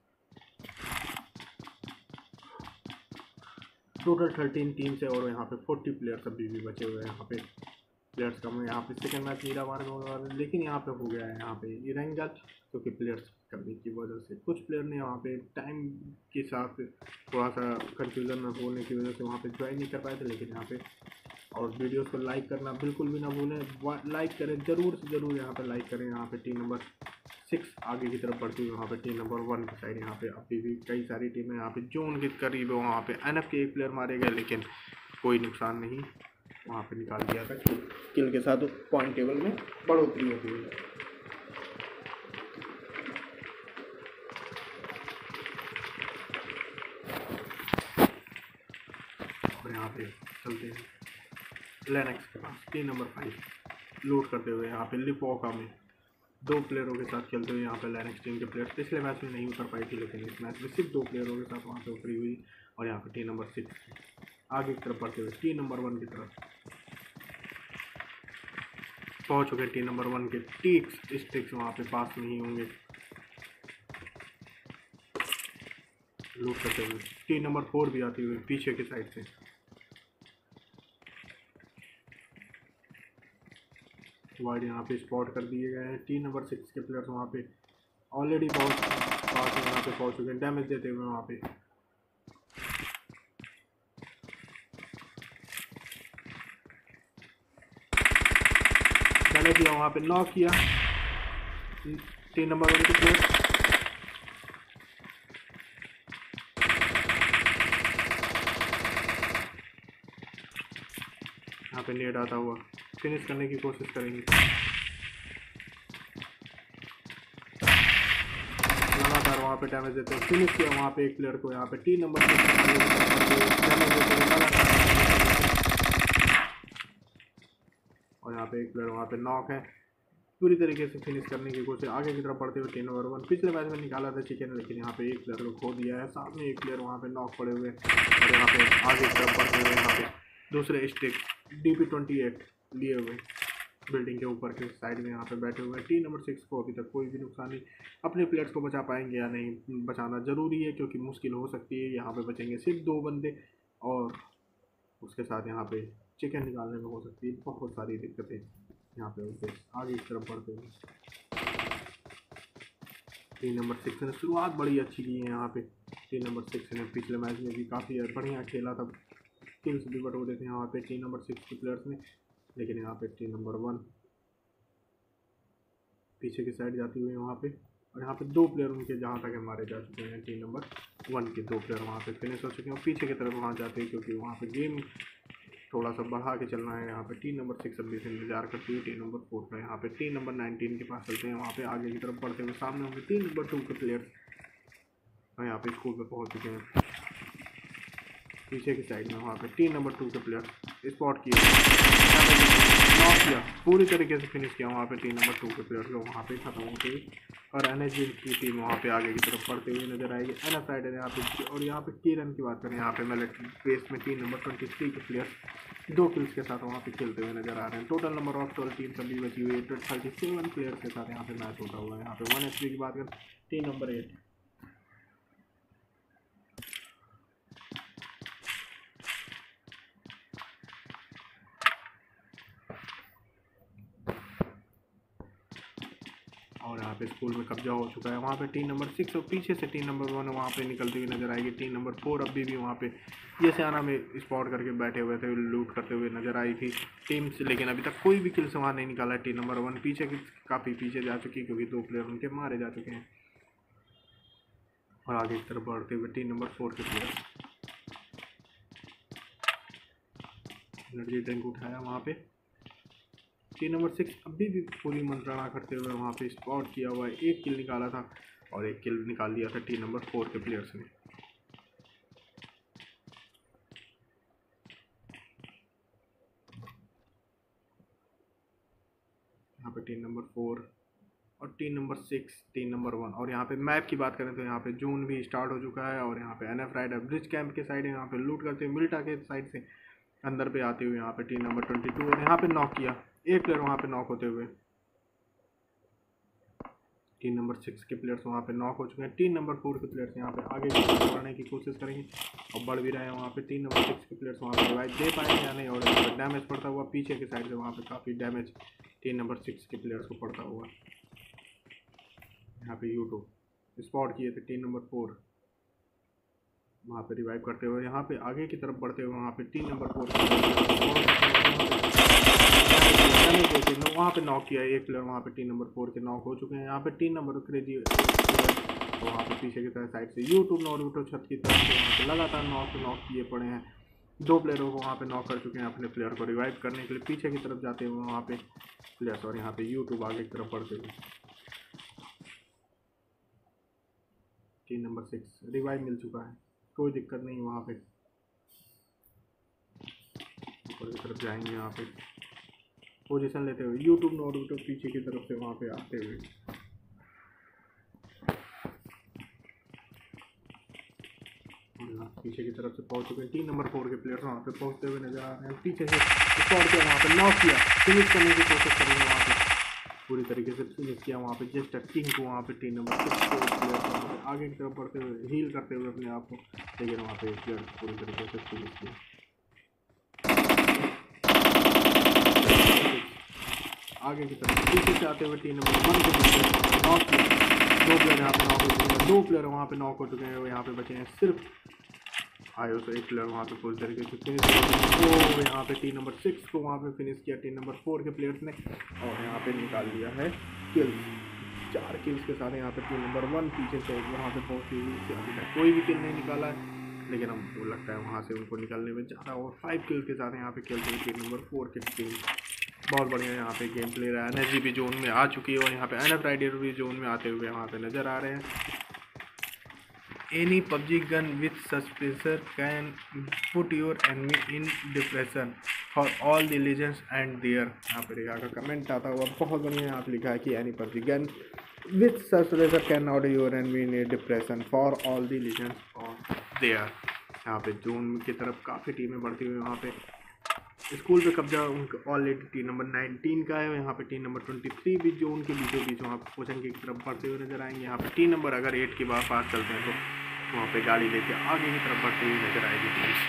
टोटल थर्टीन टीम्स है और यहाँ पे फोर्टी प्लेयर्स अभी भी बचे हुए हैं। यहाँ पे प्लेयर्स कम है। यहाँ पे सेकंड मैच मीरा मार में होने वाला, लेकिन यहाँ पे हो गया है यहाँ पे ये रैंक जज क्योंकि प्लेयर्स कमी की वजह से कुछ प्लेयर ने वहाँ पे टाइम के साथ थोड़ा सा कंफ्यूजन में होने की वजह से वहाँ पे ज्वाइन नहीं कर पाए थे। लेकिन यहाँ पे और वीडियोस को लाइक करना बिल्कुल भी ना भूलें, लाइक करें ज़रूर से ज़रूर। यहाँ पे लाइक करें। यहाँ पे टीम नंबर सिक्स आगे की तरफ बढ़ती हुई वहाँ पे टीम नंबर वन की साइड यहाँ पे अभी भी कई सारी टीमें यहाँ पे जोन के करीब है। वहाँ पे एन एफ के एक प्लेयर मारे गए लेकिन कोई नुकसान नहीं वहाँ पे निकाल दिया था। किल के साथ पॉइंट टेबल में बढ़ोतरी होती है। और यहाँ पे चलते हैं लेनेक्स के पास टीम नंबर फाइव लूट करते हुए यहाँ पे लिपोका में दो प्लेयरों के साथ खेलते हुए यहाँ पे लेनेक्स टीम के प्लेयर पिछले मैच में नहीं उतर पाई थी लेकिन इस मैच में सिर्फ दो प्लेयरों के साथ वहाँ पे उतरी हुई। और यहाँ पे टीम नंबर सिक्स आगे की तरफ बढ़ते हुए टीम नंबर वन की तरफ पहुँच चुके टीम नंबर वन के टिक्स स्टिक्स वहाँ पे पास में ही होंगे लूट करते हुए। टीम नंबर फोर भी आती हुई पीछे की साइड से। वाइड यहाँ पे स्पॉट कर दिए गए हैं। टीम नंबर सिक्स के प्लेयर्स वहाँ पे ऑलरेडी बहुत पास में यहाँ पे पहुँच चुके हैं डैमेज देते हुए। वहाँ पे मैंने किया वहाँ पे नॉक किया टीम नंबर वन के प्लेयर। यहाँ पे नेट आता हुआ फिनिश करने की कोशिश करेंगे। लगातार वहाँ पे डैमेज देते हैं। फिनिश किया वहाँ पे एक प्लेयर को। यहाँ पे टीम नंबर डैमेज देते हैं लगातार और यहाँ पे एक प्लेयर वहाँ पे नॉक है। पूरी तरीके से फिनिश करने की कोशिश आगे की तरफ बढ़ते हुए टीम नंबर वन पिछले मैच में निकाला था चिकन लेकिन यहाँ पे एक प्लेयर को खो दिया है। साथ में एक प्लेयर वहाँ पे नॉक पड़े हुए और यहाँ पे आगे की तरफ बढ़ते हुए यहाँ पे दूसरे stick D P twenty eight लिए हुए बिल्डिंग के ऊपर के साइड में यहाँ पे बैठे हुए हैं। टीम नंबर सिक्स को अभी तक कोई भी नुकसान नहीं, अपने प्लेयर्स को बचा पाएंगे या नहीं बचाना ज़रूरी है क्योंकि मुश्किल हो सकती है। यहाँ पे बचेंगे सिर्फ दो बंदे और उसके साथ यहाँ पे चिकन निकालने में हो सकती है बहुत सारी दिक्कतें यहाँ पे उसे आगे की तरफ बढ़ते हुए। टीम नंबर सिक्स ने शुरुआत बड़ी अच्छी की है यहाँ पे। टीम नंबर सिक्स ने पिछले मैच में भी काफ़ी बढ़िया खेला था, किल्स भी बटोरे थे यहाँ पे टीम नंबर सिक्स के प्लेयर्स ने, लेकिन यहाँ पे टीम नंबर वन पीछे की साइड जाती हुई वहाँ पे और यहाँ पे दो प्लेयर उनके जहाँ तक मारे जा चुके हैं। टीम नंबर वन के दो प्लेयर वहाँ पे फिनिश हो चुके हैं और पीछे की तरफ वहाँ जाते हैं क्योंकि वहाँ पे गेम थोड़ा सा बढ़ा के चलना है। यहाँ पे टीम नंबर सिक्स अभी से इंतजार करती है टीम नंबर फोर का। यहाँ पे टीम नंबर नाइनटीन के पास चलते हैं, वहाँ पे आगे की तरफ बढ़ते हुए सामने होंगे टीम नंबर टू के प्लेयर्स और यहाँ पे स्कूल पे पहुँच चुके हैं। पीछे की साइड में वहाँ पे टीम नंबर टू के प्लेयर स्पॉट किए, नॉक किया, पूरी तरीके से फिनिश किया वहाँ पे टीम नंबर टू के प्लेयर को वहाँ पे खत्म हो गई और एन एच जी की टीम वहाँ पे आगे की तरफ बढ़ते हुए नजर आएगी। एन एफ राइडर यहाँ पे और यहाँ पे की रन की बात करें यहाँ पे मिलिट्री बेस में टीम नंबर ट्वेंटी थ्री के प्लेयर दो किल्स के साथ वहाँ पे खेलते हुए नजर आ रहे हैं। Total number of total team सभी बची हुई है थर्टी सेवन प्लेयर्स के साथ यहाँ पे मैच होता हुआ है। यहाँ पे वन एच पी की बात करें टीम नंबर एट और यहाँ पे स्कूल में कब्जा हो चुका है। वहाँ पे टीम नंबर सिक्स और पीछे से टीम नंबर वन वहाँ पे निकलती हुई नजर आएगी। टीम नंबर फोर अभी भी वहाँ पे ये सियाना में स्पॉट करके बैठे हुए थे, लूट करते हुए नजर आई थी टीम से, लेकिन अभी तक कोई भी किल से वहाँ नहीं निकाला है। टीम नंबर वन पीछे की काफ़ी पीछे जा चुकी है क्योंकि दो प्लेयर उनके मारे जा चुके हैं और आगे की तरफ बढ़ते हुए टीम नंबर फोर के प्लेयर एनर्जी टैंक उठाया वहाँ पे। टीम नंबर सिक्स अभी भी पूरी मंत्रणा करते हुए वहाँ पे स्पॉट किया हुआ है, एक किल निकाला था और एक किल निकाल दिया था टीम नंबर फोर के प्लेयर्स ने। यहाँ पे टीम नंबर फोर और team number six team number one और यहाँ पे मैप की बात करें तो यहाँ पे जून भी स्टार्ट हो चुका है और यहाँ पे N F rider bridge camp के साइड यहाँ पे लूट करते हुए मिल्टा के साइड से अंदर पे आते हुए यहाँ पे टीम नंबर ट्वेंटी टू और यहाँ पे नॉक किया, एक प्लेयर वहाँ पे नॉक होते हुए टीम नंबर सिक्स के प्लेयर्स वहाँ पे नॉक हो चुके हैं। टीम नंबर फोर के प्लेयर्स यहाँ पे आगे बढ़ने की कोशिश करेंगे और बढ़ भी रहे हैं। वहाँ पे टीम नंबर सिक्स के प्लेयर्स वहाँ पे रिवाइव दे पाएंगे या नहीं और यहाँ पे डैमेज पड़ता हुआ पीछे के साइड से वहाँ पे काफ़ी डैमेज टीम नंबर सिक्स के प्लेयर्स को पड़ता हुआ। यहाँ पे यूट्यूब स्पॉट किए थे टीम नंबर फोर, वहाँ पे रिवाइव करते हुए यहाँ पे आगे की तरफ बढ़ते हुए वहाँ पे टीम नंबर फोर वहाँ पे नॉक किया है एक प्लेयर, वहाँ पे टीम नंबर फोर के नॉक हो चुके हैं। यहाँ पे टीम नंबर क्रेजी तो वहाँ पे पीछे की तरफ साइड से यूट्यूब नॉरूटो छत की तरफ से वहाँ पे लगातार नॉक नॉक किए पड़े हैं। दो प्लेयरों को वहाँ पे नॉक कर चुके हैं अपने प्लेयर को रिवाइव करने के लिए पीछे की तरफ जाते हुए वहाँ पे प्लेयर्स और यहाँ पे यूट्यूब आगे की तरफ बढ़ते हुए टीम नंबर सिक्स रिवाइव मिल चुका है, कोई दिक्कत नहीं। वहाँ पे ऊपर की तरफ जाएंगे, यहाँ पे पोजीशन लेते हुए यूट्यूब नॉरूटो पीछे की तरफ से वहाँ पे आते हुए पीछे की तरफ से पहुँच चुके हैं। टीम नंबर फोर के प्लेयर्स वहाँ पे पहुँचते हुए नजर आ रहे हैं। पीछे से स्पॉट किया, वहाँ पे नॉक किया, फिनिश करने की कोशिश करेंगे वहाँ पे पूरी तरीके से फिनिश किया वहाँ पे जस्ट किंग को वहाँ पे टीम नंबर सिक्स के प्लेयर आगे की तरफ बढ़ते हुए हील करते हुए अपने आप को, लेकिन वहाँ पे प्लेयर पूरी तरीके से फिनिश किया। आगे की तरफ पीछे से आते हुए टीम नंबर वन के प्लेयर नॉक किया, दो प्लेयर यहाँ पे नॉक हो चुके हैं, दो प्लेयर वहाँ पे नॉक हो चुके हैं, यहाँ पे बचे हैं सिर्फ आयो तो एक प्लेयर वहाँ पे पूरी तरीके से फिनिश किया। तो यहाँ पे टीम नंबर सिक्स को वहाँ पे फिनिश किया टीम नंबर फोर के प्लेयर्स ने और यहाँ पे निकाल लिया है किल्स, चार किल्स के साथ यहाँ पे टीम नंबर वन पीछे से वहाँ पे पहुँची हुई से अभी तक कोई भी किल नहीं निकाला है, लेकिन हमको लगता है वहाँ से उनको निकलने में ज़्यादा और फाइव किल्स के साथ यहाँ पे खेलते हुए टीम नंबर फोर की टीम बहुत बढ़िया यहाँ पे गेम प्ले रहा है। एन एस जी भी जोन में आ चुकी है और यहाँ पे एन एफ राइडर भी जोन में आते हुए वहाँ पे नज़र आ रहे हैं। Any P U B G gun with suppressor can put your enemy in depression for all the legends and their यहाँ पे रिगा का कमेंट आता हुआ बहुत बढ़िया यहाँ पे लिखा है कि any P U B G gun with suppressor can not your enemy in depression for all the legends और their। यहाँ पे जोन की तरफ काफ़ी टीमें बढ़ती हुई वहाँ पे स्कूल पे कब्जा उनका ऑलरेडी टीम नंबर नाइनटीन का है। यहाँ पे टीम नंबर ट्वेंटी थ्री भी जो उनके बीचों बीच वहाँ पे पोचंकी की तरफ बढ़ते हुए नजर आएंगे। यहाँ पे टीम नंबर अगर एट के बाद पास चलते हैं तो वहाँ पे गाड़ी लेके आगे की तरफ बढ़ते हुए नजर आएगी टीम।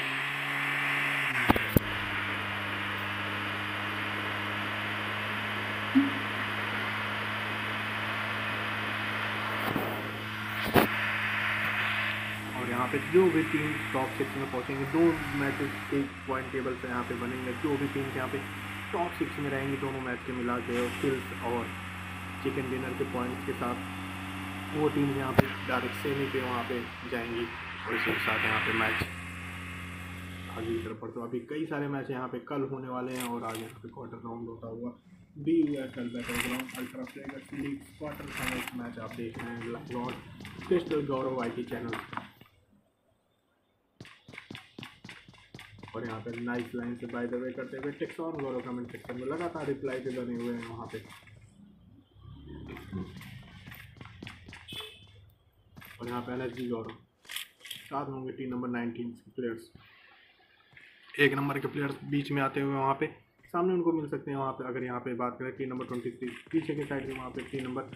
यहाँ पे जो भी टीम टॉप सिक्स में पहुँचेंगे, दो मैचेस के पॉइंट टेबल से यहाँ पे बनेंगे। जो भी टीम यहाँ पे टॉप सिक्स में रहेंगी दोनों मैच के मिला के और किल्स और चिकन डिनर के पॉइंट्स के साथ, वो टीम यहाँ पे डायरेक्ट सेमी पे वहाँ पे जाएंगी और इसी के साथ यहाँ पे मैच आगे की तरफ बढ़ते। अभी कई सारे मैच यहाँ पे कल होने वाले हैं और आज यहाँ पे क्वार्टर राउंड होता हुआ B U S L battleground ultra flaggers league quarter finals match आप देख रहे हैं live crystal Gaurav I T channel. और यहाँ पे नाइस लाइन से बाय द वे करते हुए टेक्सॉन गौरव कमेंट सेक्शन में लगातार रिप्लाई पे बने हुए हैं वहाँ पे। और यहाँ पे एनर्जी गौरव साथ होंगे टीम नंबर नाइनटीन के प्लेयर्स। एक नंबर के प्लेयर्स बीच में आते हुए वहाँ पे सामने उनको मिल सकते हैं। वहाँ पे अगर यहाँ पे बात करें टीम नंबर ट्वेंटी थ्री पीछे के साइड में वहाँ पे टीम नंबर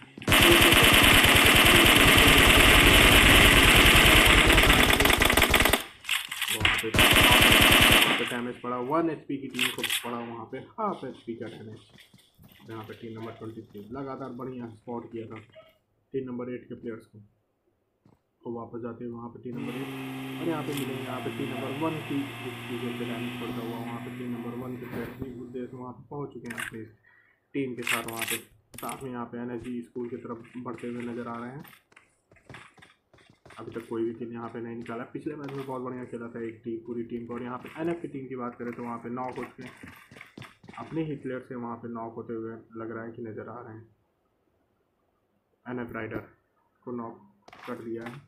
वहाँ पे वहाँ पे डैमेज पड़ा वन एच पी की टीम को पड़ा वहाँ पे हाफ एच पी का डैमेज। यहाँ पे टीम नंबर ट्वेंटी थ्री लगातार बढ़िया स्पॉट किया था टीम नंबर एट के प्लेयर्स को। तो वापस जाते हुए वहाँ पे टीम नंबर एट और यहाँ पे मिलेंगे यहाँ पे टीम नंबर वन की चीज़ों पे डैमेज पड़ता हुआ वहाँ पे टीम नंबर वन के प्लेयर्स भी उद्देश्य वहाँ पे पहुँच चुके हैं अपने टीम के साथ। वहाँ पे साथ में यहाँ पे एनर्जी स्कूल की तरफ बढ़ते हुए नज़र आ रहे हैं। अभी तक कोई भी किल यहाँ पे नहीं निकाला। पिछले मैच में बहुत बढ़िया खेला था एक टीम पूरी टीम को। और यहाँ पे एनएफ की टीम की बात करें तो वहाँ पे नॉक होते हैं अपने ही प्लेयर से वहाँ पे नॉक होते हुए लग रहा है कि नज़र आ रहे हैं। एनएफ राइडर को नॉक कर दिया है।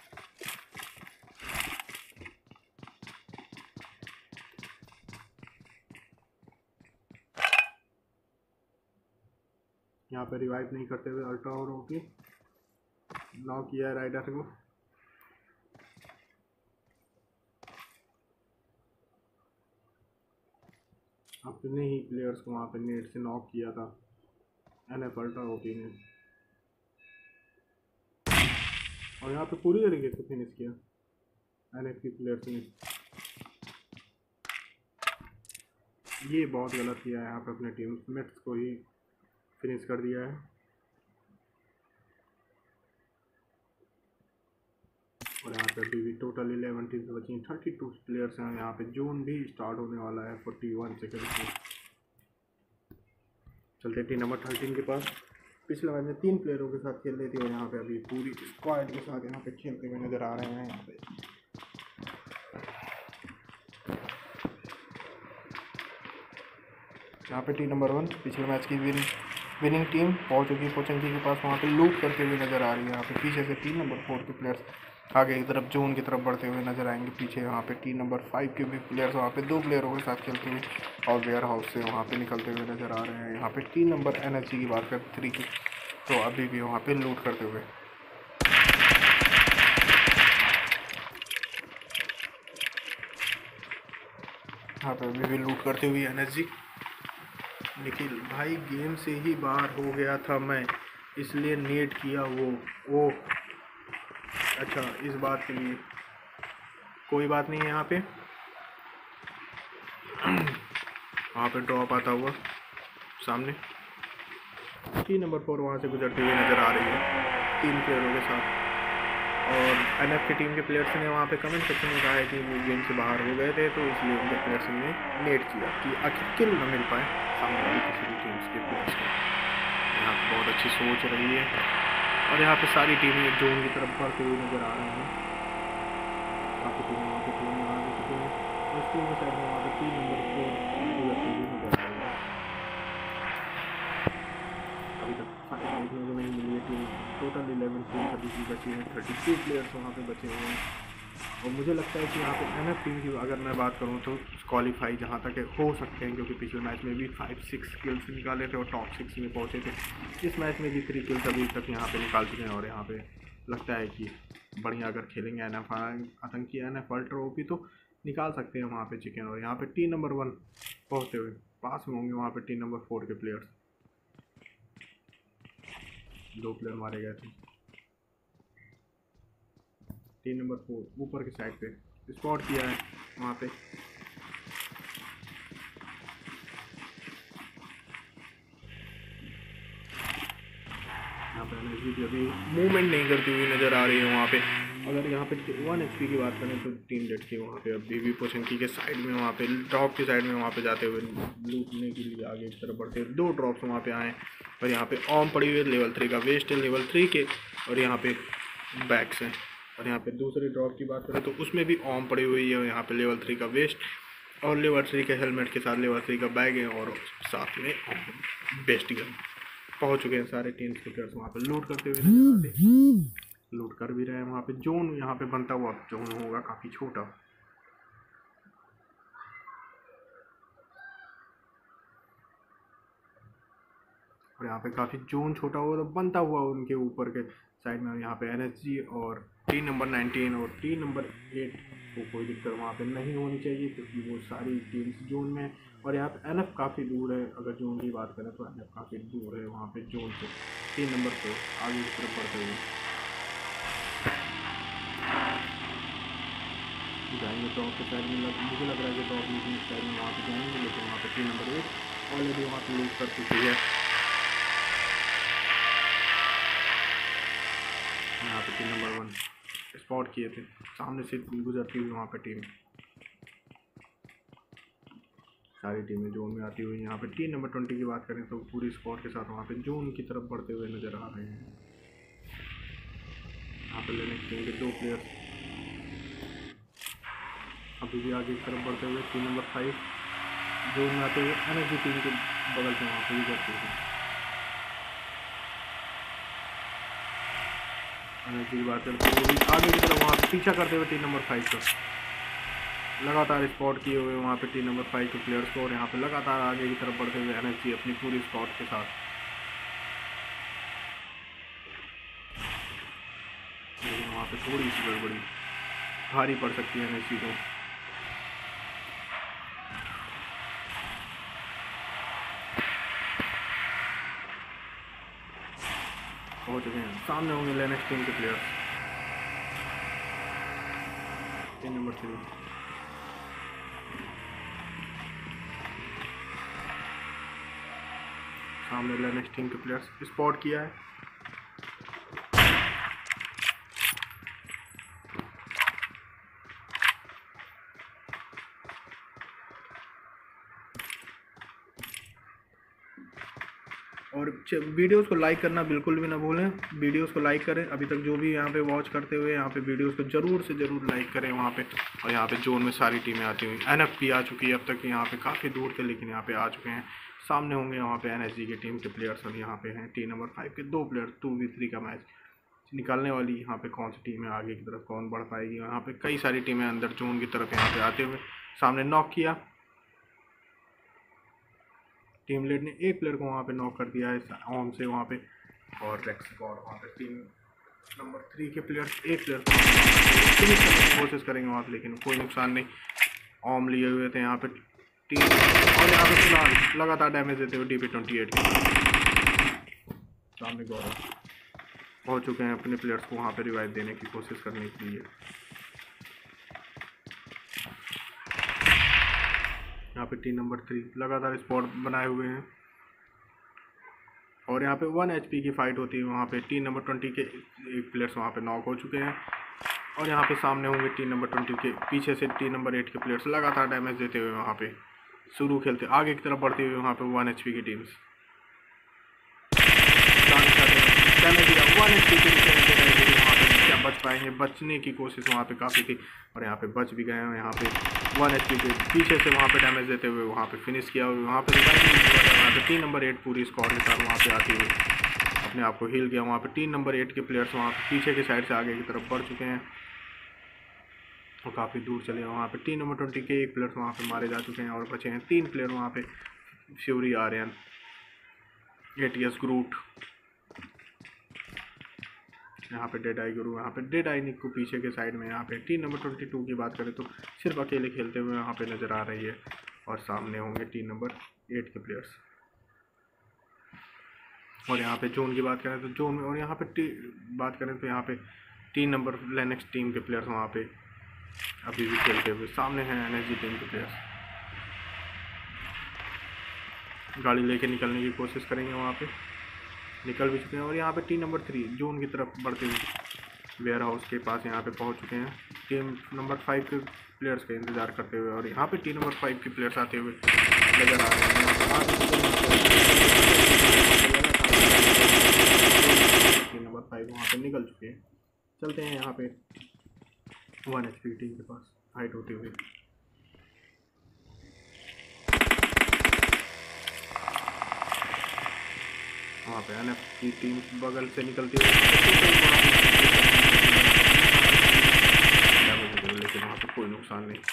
यहाँ पे रिवाइव नहीं करते हुए अल्ट्रा और होके नॉक किया है राइडर को। अपने ही प्लेयर्स को वहाँ पे नेट से नॉक किया था एनएफ अल्ट्रा ओपी ने और यहाँ पे पूरी तरीके से फिनिश किया एनएफ की प्लेयर्स ने। ये बहुत गलत किया है यहाँ पे अपने टीम मेट्स को ही फिनिश कर दिया है। और यहाँ पे अभी भी टोटल इलेवन टीम्स बची हैं, थर्टी टू प्लेयर्स हैं। यहाँ पे जोन भी स्टार्ट होने वाला है फोर्टी वन सेकेंड में। चलते टीम नंबर थर्टीन के पास। पिछले मैच में तीन प्लेयरों के साथ खेल रही थी और यहाँ पे अभी पूरी स्क्वाड के साथ यहाँ पे खेलते हुए नज़र आ रहे हैं। यहाँ पे यहाँ पे टीम नंबर वन पिछले मैच की विन विनिंग टीम पहुँच चुकी है पोचंकी के पास। वहाँ पे लूट करते हुए नज़र आ रही है। यहाँ पे पीछे से टीम नंबर फोर के प्लेयर्स आगे की तरफ जोन की तरफ बढ़ते हुए नजर आएंगे। पीछे यहाँ पे टीम नंबर फाइव के भी प्लेयर्स वहाँ पे दो प्लेयरों के साथ खेलते हुए और वेयर हाउस से वहाँ पे निकलते हुए नजर आ रहे हैं। यहाँ पे टीम नंबर एनर्जी की बात करें थ्री की तो अभी भी वहाँ पे लूट करते हुए यहाँ पे अभी भी लूट करते हुए एनर्जी। निखिल भाई गेम से ही बाहर हो गया था मैं, इसलिए नेट किया वो वो अच्छा इस बात के लिए कोई बात नहीं है। यहाँ पे वहाँ पे ड्रॉप आता हुआ सामने टीम नंबर फोर वहाँ से गुजरते हुए नज़र आ रही है तीन प्लेयरों के साथ। और एनएफ की टीम के प्लेयर्स ने वहाँ पे कमेंट सेक्शन में कहा है कि वो गेम से बाहर हो गए थे तो इसलिए उनके प्लेयर्स ने नेट किया कि आखिर किल न मिल पाए सामने वाली किसी भी टीम्स के प्लेयर्स को। यहाँ पर बहुत अच्छी सोच रही है और यहाँ पे सारी टीमें जोन की तरफ बढ़ते हुए नज़र आ रहे हैं। काफ़ी टीमें वहाँ पे टीम आ चुके हैं और स्कूल के साइड में वहाँ पे टीम नंबर फोर गुजरते हुए नजर आ रही है। अभी तक देखने को नहीं मिली है टीम। टोटल इलेवन टीम अभी भी बची हैं, थर्टी टू प्लेयर्स वहाँ पे बचे हुए हैं। और मुझे लगता है कि यहाँ पे एनएफ टीम की अगर मैं बात करूँ तो क्वालिफाई जहाँ तक हो सकते हैं, क्योंकि पिछले मैच में भी फाइव सिक्स किल्स निकाले थे और टॉप सिक्स में पहुँचे थे। इस मैच में भी थ्री किल्स अभी तक यहाँ पे निकाल चुके हैं और यहाँ पे लगता है कि बढ़िया अगर खेलेंगे एनएफ आतंकी एनएफ अल्ट्रा ओपी तो निकाल सकते हैं वहाँ पे चिकन। और यहाँ पे टीम नंबर वन पहुँचते हुए पास में होंगे वहाँ पे टीम नंबर फोर के प्लेयर्स। दो प्लेयर मारे गए थे। टीम नंबर फोर ऊपर की साइड पे स्पॉट किया है वहाँ पे। यहाँ पे एनर्जी भी अभी मूवमेंट नहीं करती हुई नज़र आ रही है वहाँ पे। अगर यहाँ पे वन एच पी की बात करें तो टीम डेट की वहाँ पे अभी भी पोशंकी के साइड में वहाँ पे ड्रॉप की साइड में वहाँ पे जाते हुए लूटने के लिए आगे की तरफ बढ़ते हुए दो ड्रॉप्स वहाँ पे आए। और यहाँ पे ऑम पड़ी हुई है लेवल थ्री का वेस्ट है लेवल थ्री के, और यहाँ पे बैक्स हैं। और यहाँ पे दूसरे ड्रॉप की बात करें तो उसमें भी ऑम पड़ी हुई है, यहाँ पे लेवल थ्री का वेस्ट और लेवल थ्री के हेलमेट के साथ लेवल थ्री का बैग है और साथ में बेस्ट गन। पहुँच चुके हैं सारे टीम के प्लेयर्स वहाँ पे लूट करते हुए नजर आते हैं। लूट कर भी रहे हैं वहाँ पे। जोन यहाँ पे बनता हुआ जोन होगा काफ़ी छोटा। और यहाँ पे काफ़ी जोन छोटा और बनता हुआ उनके ऊपर के साइड में यहाँ पे एनएसजी और टीम नंबर नाइनटीन और टीम नंबर एट को कोई दिक्कत वहाँ पे नहीं होनी चाहिए क्योंकि वो सारी टीम्स जोन में। और यहाँ पे एनएफ काफ़ी दूर है। अगर जोन की बात करें तो एनएफ काफ़ी दूर है वहाँ पे जोन से। तीन नंबर पे आगे की तरफ बढ़ते हुए जाएंगे टॉप के साइड में। लग, मुझे लग रहा है कि टॉप लीजिंग साइड में वहाँ पे जाएंगे, लेकिन वहाँ पे टीम नंबर एट ऑलरेडी वहाँ पे लूट कर चुकी है। यहाँ पे टीम नंबर वन स्पॉट किए थे, सामने से गुजरती हुई वहाँ पे टीम सारी टीमें जोन में आती हुई। यहाँ पे टीम नंबर ट्वेंटी की बात करें तो पूरी स्क्वाड के साथ वहाँ पे जोन की तरफ बढ़ते हुए नजर आ रहे हैं। यहाँ पे लेने टीम के दो प्लेयर्स अभी भी आगे की तरफ बढ़ते हुए। टीम नंबर फाइव जोन में आते हुए एनर्जी टीम के बगल से वहाँ पे भी करते हुए एनर्जी की बात करते हुए आगे की तरफ वहाँ पे पीछा करते हुए टीम नंबर फाइव का लगातार स्पॉट किए हुए वहाँ पे टीम नंबर फाइव के प्लेयर्स को। और यहाँ पे लगातार आगे की तरफ बढ़ते हुए एनर्जी अपनी पूरी स्क्वाड के साथ। लेकिन वहाँ पे थोड़ी सी गड़बड़ी भारी पड़ सकती है एनर्जी को। हो चुके हैं सामने होंगे लेनेक्स टीम के प्लेयर्स। टीम नंबर थ्री सामने लेनेक्स टीम के प्लेयर्स स्पॉट किया है। और वीडियोस को लाइक करना बिल्कुल भी ना भूलें। वीडियोस को लाइक करें। अभी तक जो भी यहाँ पे वॉच करते हुए यहाँ पे वीडियोस को ज़रूर से ज़रूर लाइक करें वहाँ पे। और यहाँ पे जोन में सारी टीमें आती हुई एनएफ भी आ चुकी है। अब तक यहाँ पे काफ़ी दूर थे लेकिन यहाँ पे आ चुके हैं। सामने होंगे वहाँ पे एनएसजी के टीम के प्लेयर्स और यहाँ पे हैं टीम नंबर फाइव के दो प्लेयर। टू वी थ्री का मैच निकालने वाली यहाँ पे कौन सी टीम है, आगे की तरफ कौन बढ़ पाएगी। यहाँ पे कई सारी टीमें अंदर जोन की तरफ यहाँ पे आते हुए सामने नॉक किया। टीम लीड ने एक प्लेयर को वहाँ पे नॉक कर दिया है ऑन से वहाँ पे। और रेक्स और वहाँ पे टीम नंबर थ्री के प्लेयर्स एक प्लेयर को फिनिश करने की कोशिश करेंगे वहाँ पे, लेकिन कोई नुकसान नहीं। ऑम लिए हुए थे यहाँ पे टीम। और यहाँ पे फिलहाल लगातार डैमेज देते हुए डी पी ट्वेंटी एट के सामने गौरव पहुँच चुके हैं अपने प्लेयर्स को वहाँ पे रिवाइव देने की कोशिश करने के लिए। यहाँ पे टीम नंबर थ्री लगातार स्पॉट बनाए हुए हैं और यहाँ पे वन एचपी की फाइट होती है। वहाँ पे टीम नंबर ट्वेंटी के एक प्लेयर्स वहाँ पे नॉक हो चुके हैं। और यहाँ पे सामने होंगे टीम नंबर ट्वेंटी के पीछे से टीम नंबर एट के प्लेयर्स लगातार डैमेज देते हुए वहाँ पे शुरू खेलते आगे की तरफ बढ़ते हुए वहाँ पे वन एचपी की टीम्स वन एचपी के वहाँ पे क्या बच पाएंगे, बचने की कोशिश वहाँ पे काफ़ी थी और यहाँ पे बच भी गए हैं। यहाँ पे वन एचपी के पीछे से वहाँ पे डैमेज देते हुए वहाँ पे फिनिश किया हुआ। वहाँ पे वहाँ पे टीम नंबर एट पूरी स्क्वाड के साथ वहाँ पे आती हुई अपने आप को हील किया। वहाँ पे टीम नंबर एट के प्लेयर्स वहाँ पे पीछे की साइड से आगे की तरफ बढ़ चुके हैं और काफ़ी दूर चले। वहाँ पे टीम नंबर ट्वेंटी के एक प्लेयर्स वहाँ पे मारे जा चुके हैं और बचे हैं तीन प्लेयर वहाँ पे फ्यूरी आर्यन एटीएस ग्रूट यहाँ पे डेड आई गुरु। यहाँ पे डेड आई निक को पीछे के साइड में यहाँ पे टीम नंबर ट्वेंटी टू की बात करें तो सिर्फ अकेले खेलते हुए यहाँ पे नज़र आ रही है। और सामने होंगे टीम नंबर एट के प्लेयर्स। और यहाँ पे जोन की बात करें तो जोन, और यहाँ पे टी बात करें तो यहाँ पे तीन नंबर लेनेक्स टीम के प्लेयर्स वहाँ पे अभी भी खेलते हुए। सामने हैं एनएसजी टीम के प्लेयर्स, गाड़ी लेके निकलने की कोशिश करेंगे, वहाँ पे निकल भी चुके हैं। और यहाँ पे टीम नंबर थ्री जोन की तरफ बढ़ते हुए वेयर हाउस के पास यहाँ पे पहुँच चुके हैं टीम नंबर फाइव के प्लेयर्स का इंतज़ार करते हुए। और यहाँ पे टीम नंबर फाइव के प्लेयर्स आते हुए नज़र आ रहे हैं। टीम नंबर फाइव वहाँ पे निकल चुके हैं। चलते हैं यहाँ पे वन एच पी टीम के पास हाइट होते हुए। वहाँ पे एन एफ की टीम बगल से निकलती हुई, लेकिन वहाँ पे कोई नुकसान नहीं।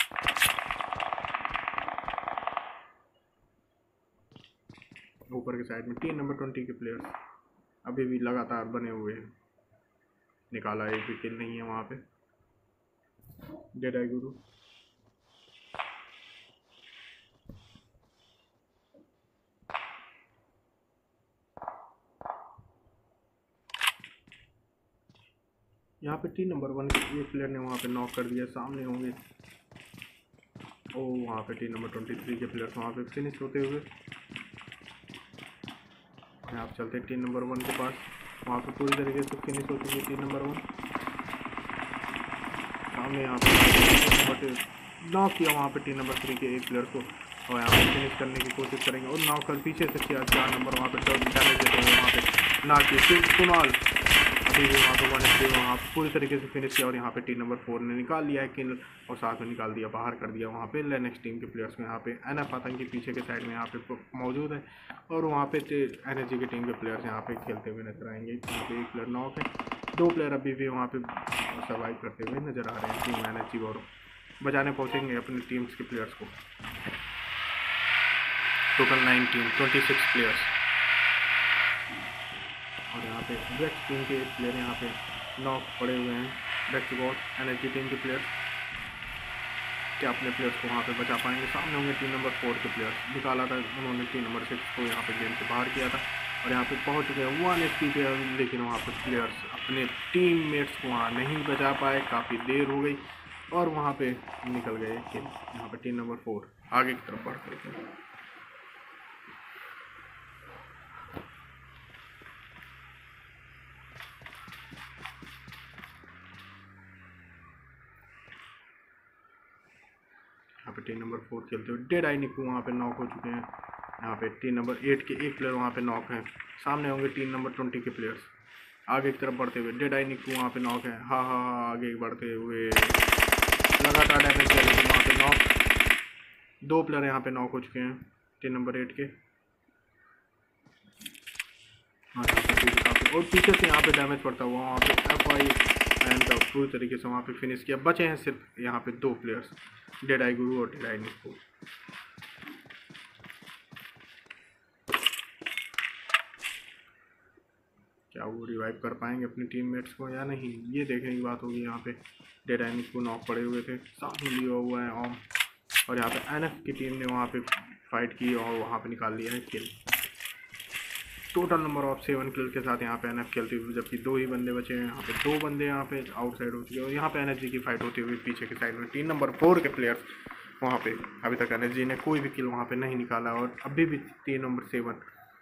ऊपर के साइड में टीम नंबर ट्वेंटी के प्लेयर्स अभी भी लगातार बने हुए हैं। निकाला एक भी किल नहीं है वहाँ पे। जेडाई गुरु यहाँ पे टीम नंबर वन के एक प्लेयर ने वहाँ पे नॉक कर दिया। सामने होंगे ओ वहाँ पे टीम नंबर ट्वेंटी थ्री के प्लेयर्स वहाँ पे फिनिश होते हुए। आप चलते हैं टीम नंबर वन के पास, वहाँ पे पूरी तरीके से फिनिश हो चुकी है टीम नंबर वन। सामने यहाँ पे नॉक किया वहाँ पे टीम नंबर थ्री के एक प्लेयर को, और यहाँ पे फिनिश करने की कोशिश करेंगे। और नॉक कर पीछे से किया चार नंबर वहाँ पे डैमेज देते हुए वहाँ पे नॉक किया कुणाल, अभी भी वहाँ पे वन एच वहाँ पूरी तरीके से फिनिश किया। और यहाँ पे टीम नंबर फोर ने निकाल लिया है किल, और साथ में निकाल दिया बाहर कर दिया वहाँ पे लेनेक्स टीम के प्लेयर्स को। यहाँ पे एन एफ आतंकी पीछे के साइड में यहाँ पे मौजूद है, और वहाँ पे एन एच जी की टीम के प्लेयर्स यहाँ पे खेलते हुए नजर आएंगे। यहाँ पे एक प्लेयर नॉक है, दो प्लेयर अभी भी वहाँ पे सर्वाइव करते हुए नजर आ रहे हैं। टीम एन एच जी और बचाने पहुँचेंगे अपनी टीम्स के प्लेयर्स को। Total nineteen twenty six players, और यहाँ पे ब्रेक्स टीम के एक प्लेयर यहाँ पे नॉक पड़े हुए हैं। ब्रेक्स गॉड एनर्जी टीम के प्लेयर्स क्या अपने प्लेयर्स को वहाँ पे बचा पाएंगे? सामने होंगे टीम नंबर फोर के प्लेयर्स। निकाला था उन्होंने टीम नंबर सिक्स को यहाँ पे गेम से बाहर किया था, और यहाँ पे पहुँच चुके हैं वन एच पी पे। लेकिन वहाँ पे प्लेयर्स अपने टीम मेट्स को वहाँ नहीं बचा पाए, काफ़ी देर हो गई, और वहाँ पे निकल गए किल। यहाँ पे टीम नंबर फोर आगे की तरफ बढ़ करके यहाँ पे टीम नंबर फोर खेलते हुए डेड आई निकू वहाँ पे नॉक हो चुके हैं। यहाँ पे टीम नंबर एट के एक प्लेयर वहाँ पे नॉक है। सामने होंगे टीम नंबर ट्वेंटी के प्लेयर्स आगे की तरफ बढ़ते हुए। डेड आई निकू वहाँ पे नॉक है। हाँ हाँ हाँ आगे बढ़ते हुए लगातार डैमेज किया, लेकिन वहाँ पे नॉक दो प्लेयर यहाँ पे नॉक हो चुके हैं टीम नंबर एट के। हाँ यहाँ पे काफ़ी, और पीछे से यहाँ पे डैमेज पड़ता हुआ वहाँ पे एफ आई एन का पूरी तरीके से वहाँ पे फिनिश किया। बचे हैं सिर्फ यहाँ पे दो प्लेयर्स, डेड आई गुरु और डेड आई निकू। क्या वो रिवाइव कर पाएंगे अपनी टीममेट्स को या नहीं, ये देखने की बात होगी। यहाँ पे डेड आई निकू नॉक पड़े हुए थे, साथ में लिया हुआ है ऑम, और यहाँ पे एनएफ की टीम ने वहाँ पे फाइट की और वहाँ पे निकाल लिया है kill. Total number of seven kill के साथ यहाँ पे एनएफ खेलते हुए, जबकि दो ही बंदे बचे हैं। यहाँ पे दो बंदे यहाँ पे आउटसाइड हो चुके हैं, और यहाँ पे एनएसजी की फाइट होती हुई पीछे के साइड में टीम नंबर फोर के प्लेयर्स वहाँ पे अभी तक एनएसजी ने कोई भी किल वहाँ पे नहीं निकाला, और अभी भी team number seven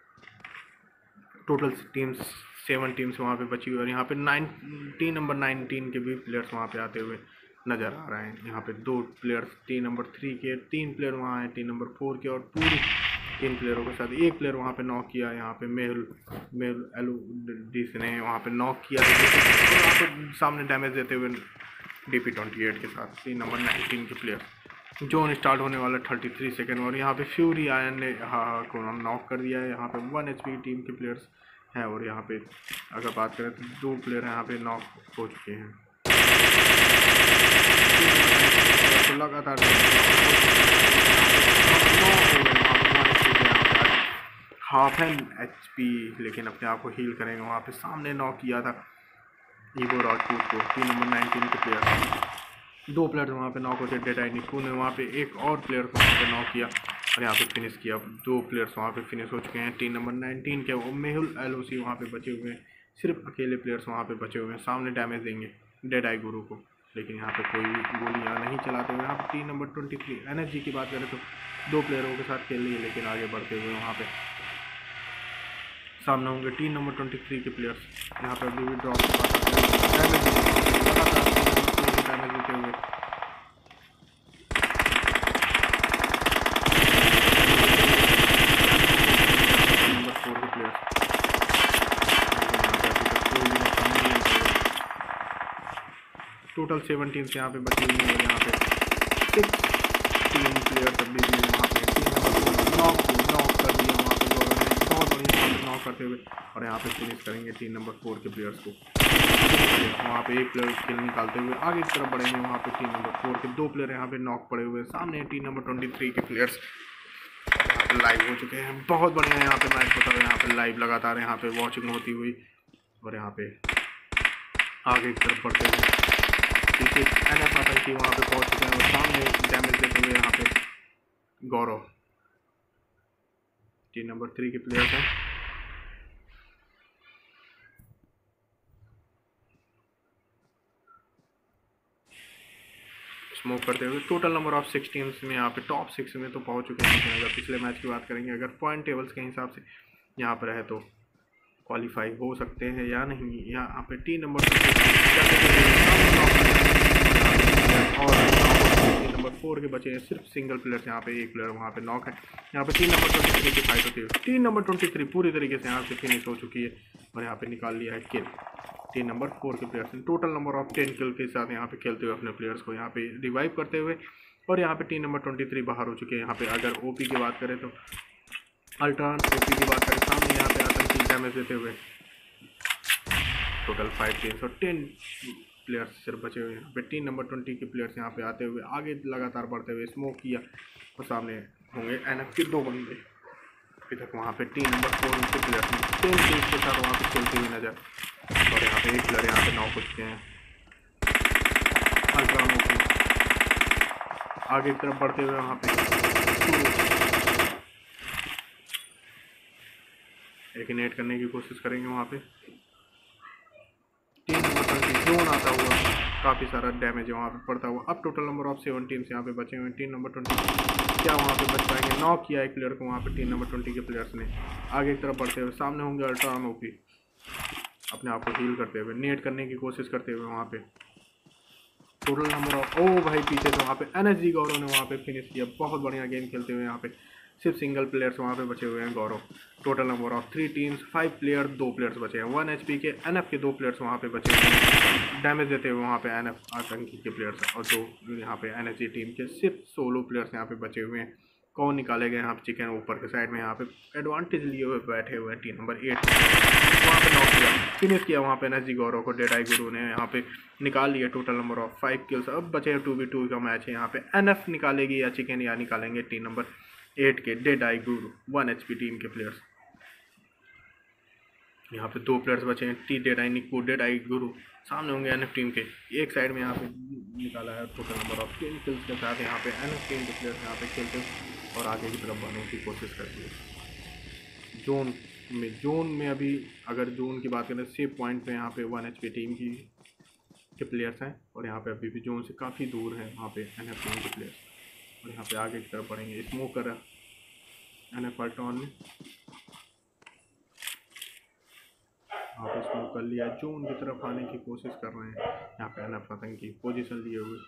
total teams seven teams वहाँ पे बची हुई, और यहाँ पे नाइन टीम नंबर नाइनटीन के भी प्लेयर्स वहाँ पे आते हुए नज़र आ रहे हैं। यहाँ पे दो प्लेयर्स टीम नंबर थ्री के, तीन प्लेयर वहाँ हैं टीम नंबर फोर के, और पूरी तीन प्लेयरों के साथ एक प्लेयर वहाँ पे नॉक किया। यहाँ पे मेहुल मेहुल एलू डी ने वहाँ पे नॉक किया, और वहाँ पे सामने डैमेज देते हुए डी पी ट्वेंटी एट के साथ टीम नंबर नाइनटीन के प्लेयर। जोन स्टार्ट होने वाला थर्टी थ्री सेकेंड, और यहाँ पे फ्यूरी आयन ने हाँ को नॉक कर दिया है। यहाँ पे वन एच पी टीम के प्लेयर्स हैं, और यहाँ पे अगर बात करें तो दो प्लेयर यहाँ पे नॉक हो चुके हैं। तो लगातार हाफ एन एच पी, लेकिन अपने आप को हील करेंगे। वहाँ पे सामने नॉक किया था ईगो राजपूत को टीम नंबर नाइनटीन के प्लेयर। दो प्लेयर वहाँ पे नॉक होते, डेड आई निकू ने वहाँ पे एक और प्लेयर को वहाँ पे नॉक किया और यहाँ पे फिनिश किया। दो प्लेयर्स वहाँ पे फिनिश हो चुके हैं। टीम नंबर नाइनटीन के वो मेहुल एल ओ सी वहाँ पे बचे हुए हैं, सिर्फ अकेले प्लेयर्स वहाँ पे बचे हुए हैं। सामने डैमेज देंगे डेड आई गुरु को, लेकिन यहाँ पे कोई गोली यहाँ नहीं चलाते हुए। यहाँ पे team number twenty three N S G की बात करें तो दो प्लेयरों के साथ खेल रही है, लेकिन आगे बढ़ते हुए वहाँ पे सामने होंगे टीम नंबर ट्वेंटी थ्री के प्लेयर्स। यहाँ पे अभी भी ड्रॉप डैमेज डैमेज देते हुए नंबर फोर के प्लेयर्स। टोटल सेवनटीन से यहाँ पे बची हुई है। यहाँ पे सिक्स टीम प्लेयर्स अभी भी वहाँ पे टीम नंबर नॉक नॉक कर दिया वहाँ पे गौरव ने, बहुत बढ़िया वहाँ पे नॉक करते हुए और यहाँ पे फिनिश करेंगे टीम नंबर फोर के प्लेयर्स को। वहाँ पे एक प्लेयर किल निकालते हुए आगे की तरफ बढ़ेंगे। वहाँ पे टीम नंबर फोर के दो प्लेयर यहाँ पे नॉक पड़े हुए हैं। सामने टीम नंबर ट्वेंटी थ्री के प्लेयर्स यहाँ पे लाइव हो चुके हैं। बहुत बढ़िया यहाँ पे मैच होता है, यहाँ पे लाइव लगातार यहाँ पे वॉचिंग होती हुई और यहाँ पे आगे की तरफ बढ़ते हुए पीछे एन एफ आतंकी वहाँ पे पहुँच चुके हैं और सामने डैमेज देते हुए यहाँ पे गौरव टीम नंबर थ्री के प्लेयर्स हैं। स्मोक करते हुए total number of six teams में यहाँ पे टॉप सिक्स में तो पहुँच चुके हैं। लेकिन अगर पिछले मैच की बात करेंगे, अगर पॉइंट टेबल्स के हिसाब से यहाँ पर है तो क्वालिफाई हो सकते हैं या नहीं। यहाँ पे टीम नंबर और टीम नंबर फोर के बचे हैं सिर्फ सिंगल प्लेयर्स। यहाँ पे एक प्लेयर वहाँ पे नॉक है। यहाँ पे टीम नंबर ट्वेंटी थ्री की फाइट होती है। टीम नंबर ट्वेंटी थ्री पूरी तरीके से यहाँ से फिनिश हो चुकी है और यहाँ पे निकाल लिया है किल टीम नंबर फोर के प्लेयर्स ने। Total number of ten kill के साथ यहाँ पे खेलते हुए अपने प्लेयर्स को यहाँ पे रिवाइव करते हुए और यहाँ पे टीम नंबर ट्वेंटी थ्री बाहर हो चुके हैं। यहाँ पे अगर ओपी की बात करें तो अल्ट्रान ओपी की बात करें, सामने यहाँ पे आतंकी डैमेज देते हुए टोटल फाइव टीम्स और टेन प्लेयर्स सिर्फ बचे हुए हैं। यहाँ पे टीम नंबर ट्वेंटी के प्लेयर्स यहाँ पे आते हुए आगे लगातार बढ़ते हुए स्मोक किया और सामने होंगे एन एफ के दो बंदे। अभी तक वहाँ पे टीम नंबर फोर के प्लेयर्स टेन टीम्स के साथ वहाँ पे खेलते हुए नजर और यहाँ पे एक प्लेयर यहाँ पे नॉक हो चुके हैं। अल्ट्रान ओपी आगे की तरफ बढ़ते हुए वहाँ पे एलिमिनेट करने की कोशिश करेंगे। वहाँ पे टीम नंबर ट्वेंटी जोन आता हुआ काफ़ी सारा डैमेज है वहाँ पे पड़ता हुआ। अब total number of seven teams यहाँ पे बचे हुए हैं। टीम नंबर ट्वेंटी क्या वहाँ पे बच पाएंगे? नॉक किया एक प्लेयर को वहाँ पे टीम नंबर ट्वेंटी के प्लेयर्स ने। आगे की तरफ बढ़ते हुए सामने होंगे अल्ट्रान ओपी अपने आप को हील करते हुए, नेट करने की कोशिश करते हुए वहाँ पे टोटल नंबर ऑफ ओ भाई पीछे से वहाँ पे एन एस जी गौरव ने वहाँ पे फिनिश किया। बहुत बढ़िया गेम खेलते हुए यहाँ पे सिर्फ सिंगल प्लेयर्स वहाँ पे बचे हुए हैं Gaurav. Total number of three teams five player दो प्लेयर्स बचे हैं। वन एच पी के एन एफ के दो प्लेयर्स वहाँ पे बचे हुए हैं डैमेज देते हुए वहाँ पे एन एफ आतंकी के प्लेयर्स और दो यहाँ पे एन एच जी टीम के सिर्फ सोलो प्लेयर्स यहाँ पे बचे हुए हैं। कौन निकाले गए यहाँ पे चिकन ऊपर के साइड में यहाँ पे एडवांटेज लिए हुए बैठे हुए हैं टीम नंबर एट वहाँ पे नॉक किया फिनिश किया वहाँ पे एन एस जी गौरव को डेड आई गुरु ने यहाँ पे निकाल लिया। Total number of five kills. अब बचे टू बी टू का मैच है। यहाँ पे एन एफ निकालेगी या चिकन या निकालेंगे टीम नंबर एट के dead eye Guru one H P team के प्लेयर्स। यहाँ पे दो प्लेयर्स बचे हैं T dead eye Niku dead eye Guru. सामने होंगे एन एफ टीम के एक साइड में यहाँ पे निकाला है total number of ten kills के साथ। यहाँ पे एन एफ टीम के प्लेयर्स यहाँ पे खेलते और आगे की तरफ बढ़ने की कोशिश करती है। जोन में जोन में अभी अगर जोन की बात करें सेफ पॉइंट पे यहाँ पे वन एच पी टीम की के प्लेयर्स हैं और यहाँ पे अभी भी जोन से काफ़ी दूर है वहाँ पे एन एफ टीम के प्लेयर्स। और यहाँ पे आगे की तरफ बढ़ेंगे स्मोक कर एन एफ अल्ट्रॉन ने यहाँ पे स्मोक कर लिया। जोन की तरफ आने की कोशिश कर रहे हैं यहाँ पे एन एफ आतंकी पोजीशन लिए हुए।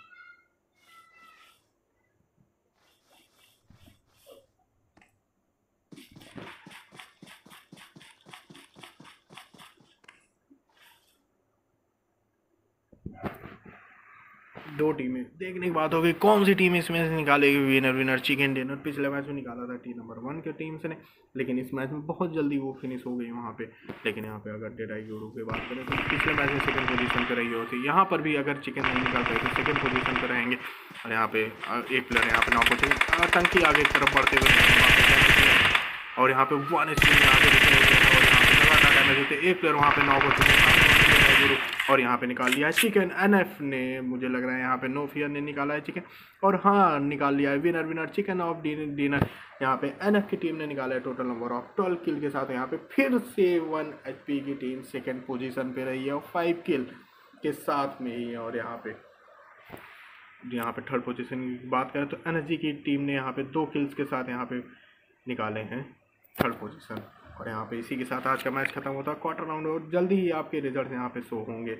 दो टीमें देखने की बात होगी कौन सी टीम इसमें से निकालेगी विनर विनर चिकन डिनर। पिछले मैच में निकाला था टीम नंबर वन के टीम से ने, लेकिन इस मैच में बहुत जल्दी वो फिनिश हो गई वहाँ पे। लेकिन यहाँ पे अगर डेड आई गुरु की बात करें तो पिछले मैच में सेकंड पोजीशन पर रही होती। यहाँ पर भी अगर चिकन नहीं निकाल पाए तो सेकंड पोजीशन पर रहेंगे। और यहाँ पे एक प्लेयर यहाँ पे नॉक होते हैं आतंकी आगे की तरफ बढ़ते हुए और यहाँ पे वन एच पी में आगे दिखे और यहाँ पे लगातार डैमेज होते एक प्लेयर वहाँ पे नॉक होते हैं। गुरु और यहाँ पे निकाल लिया है चिकन। एनएफ ने, मुझे लग रहा है यहाँ पे नो फियर ने निकाला है चिकन, और हाँ निकाल लिया है winner winner chicken of dinner. यहाँ पे एनएफ की टीम ने निकाला है total number of twelve kill के साथ। यहाँ पे फिर से वन एचपी की टीम सेकंड पोजीशन पे रही है और फाइव किल के साथ में ही। और यहाँ पे यहाँ पे थर्ड पोजीशन की बात करें तो एनर्जी की टीम ने यहाँ पे दो किल्स के साथ यहाँ पे निकाले हैं थर्ड पोजीशन। और यहाँ पे इसी के साथ आज का मैच खत्म होता है क्वार्टर राउंड, और जल्दी ही आपके रिजल्ट यहाँ पे शो होंगे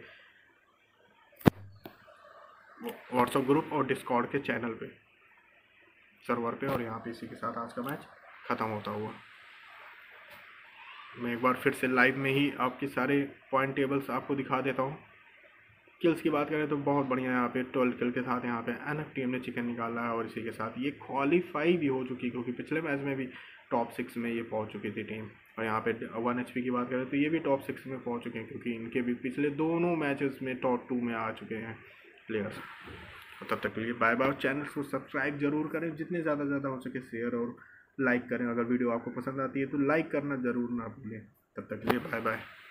व्हाट्सएप ग्रुप और डिस्कॉर्ड के चैनल पे, सर्वर पे। और यहाँ पे इसी के साथ आज का मैच ख़त्म होता हुआ मैं एक बार फिर से लाइव में ही आपके सारे पॉइंट टेबल्स आपको दिखा देता हूँ। किल्स की बात करें तो बहुत बढ़िया यहाँ पे ट्वेल्व किल के साथ यहाँ पे एनएफ टीम ने चिकन निकाला है, और इसी के साथ ये क्वालिफाई भी हो चुकी, क्योंकि पिछले मैच में भी टॉप सिक्स में ये पहुँच चुकी थी टीम। और यहाँ पे वन एचपी की बात करें तो ये भी टॉप सिक्स में पहुँच चुके हैं, क्योंकि इनके भी पिछले दोनों मैचेस में टॉप टू में आ चुके हैं प्लेयर्स। तब तक के लिए बाय बाय। चैनल को सब्सक्राइब जरूर करें, जितने ज़्यादा ज़्यादा हो सके शेयर और लाइक करें। अगर वीडियो आपको पसंद आती है तो लाइक करना ज़रूर ना भूलें। तब तक के लिए बाय बाय।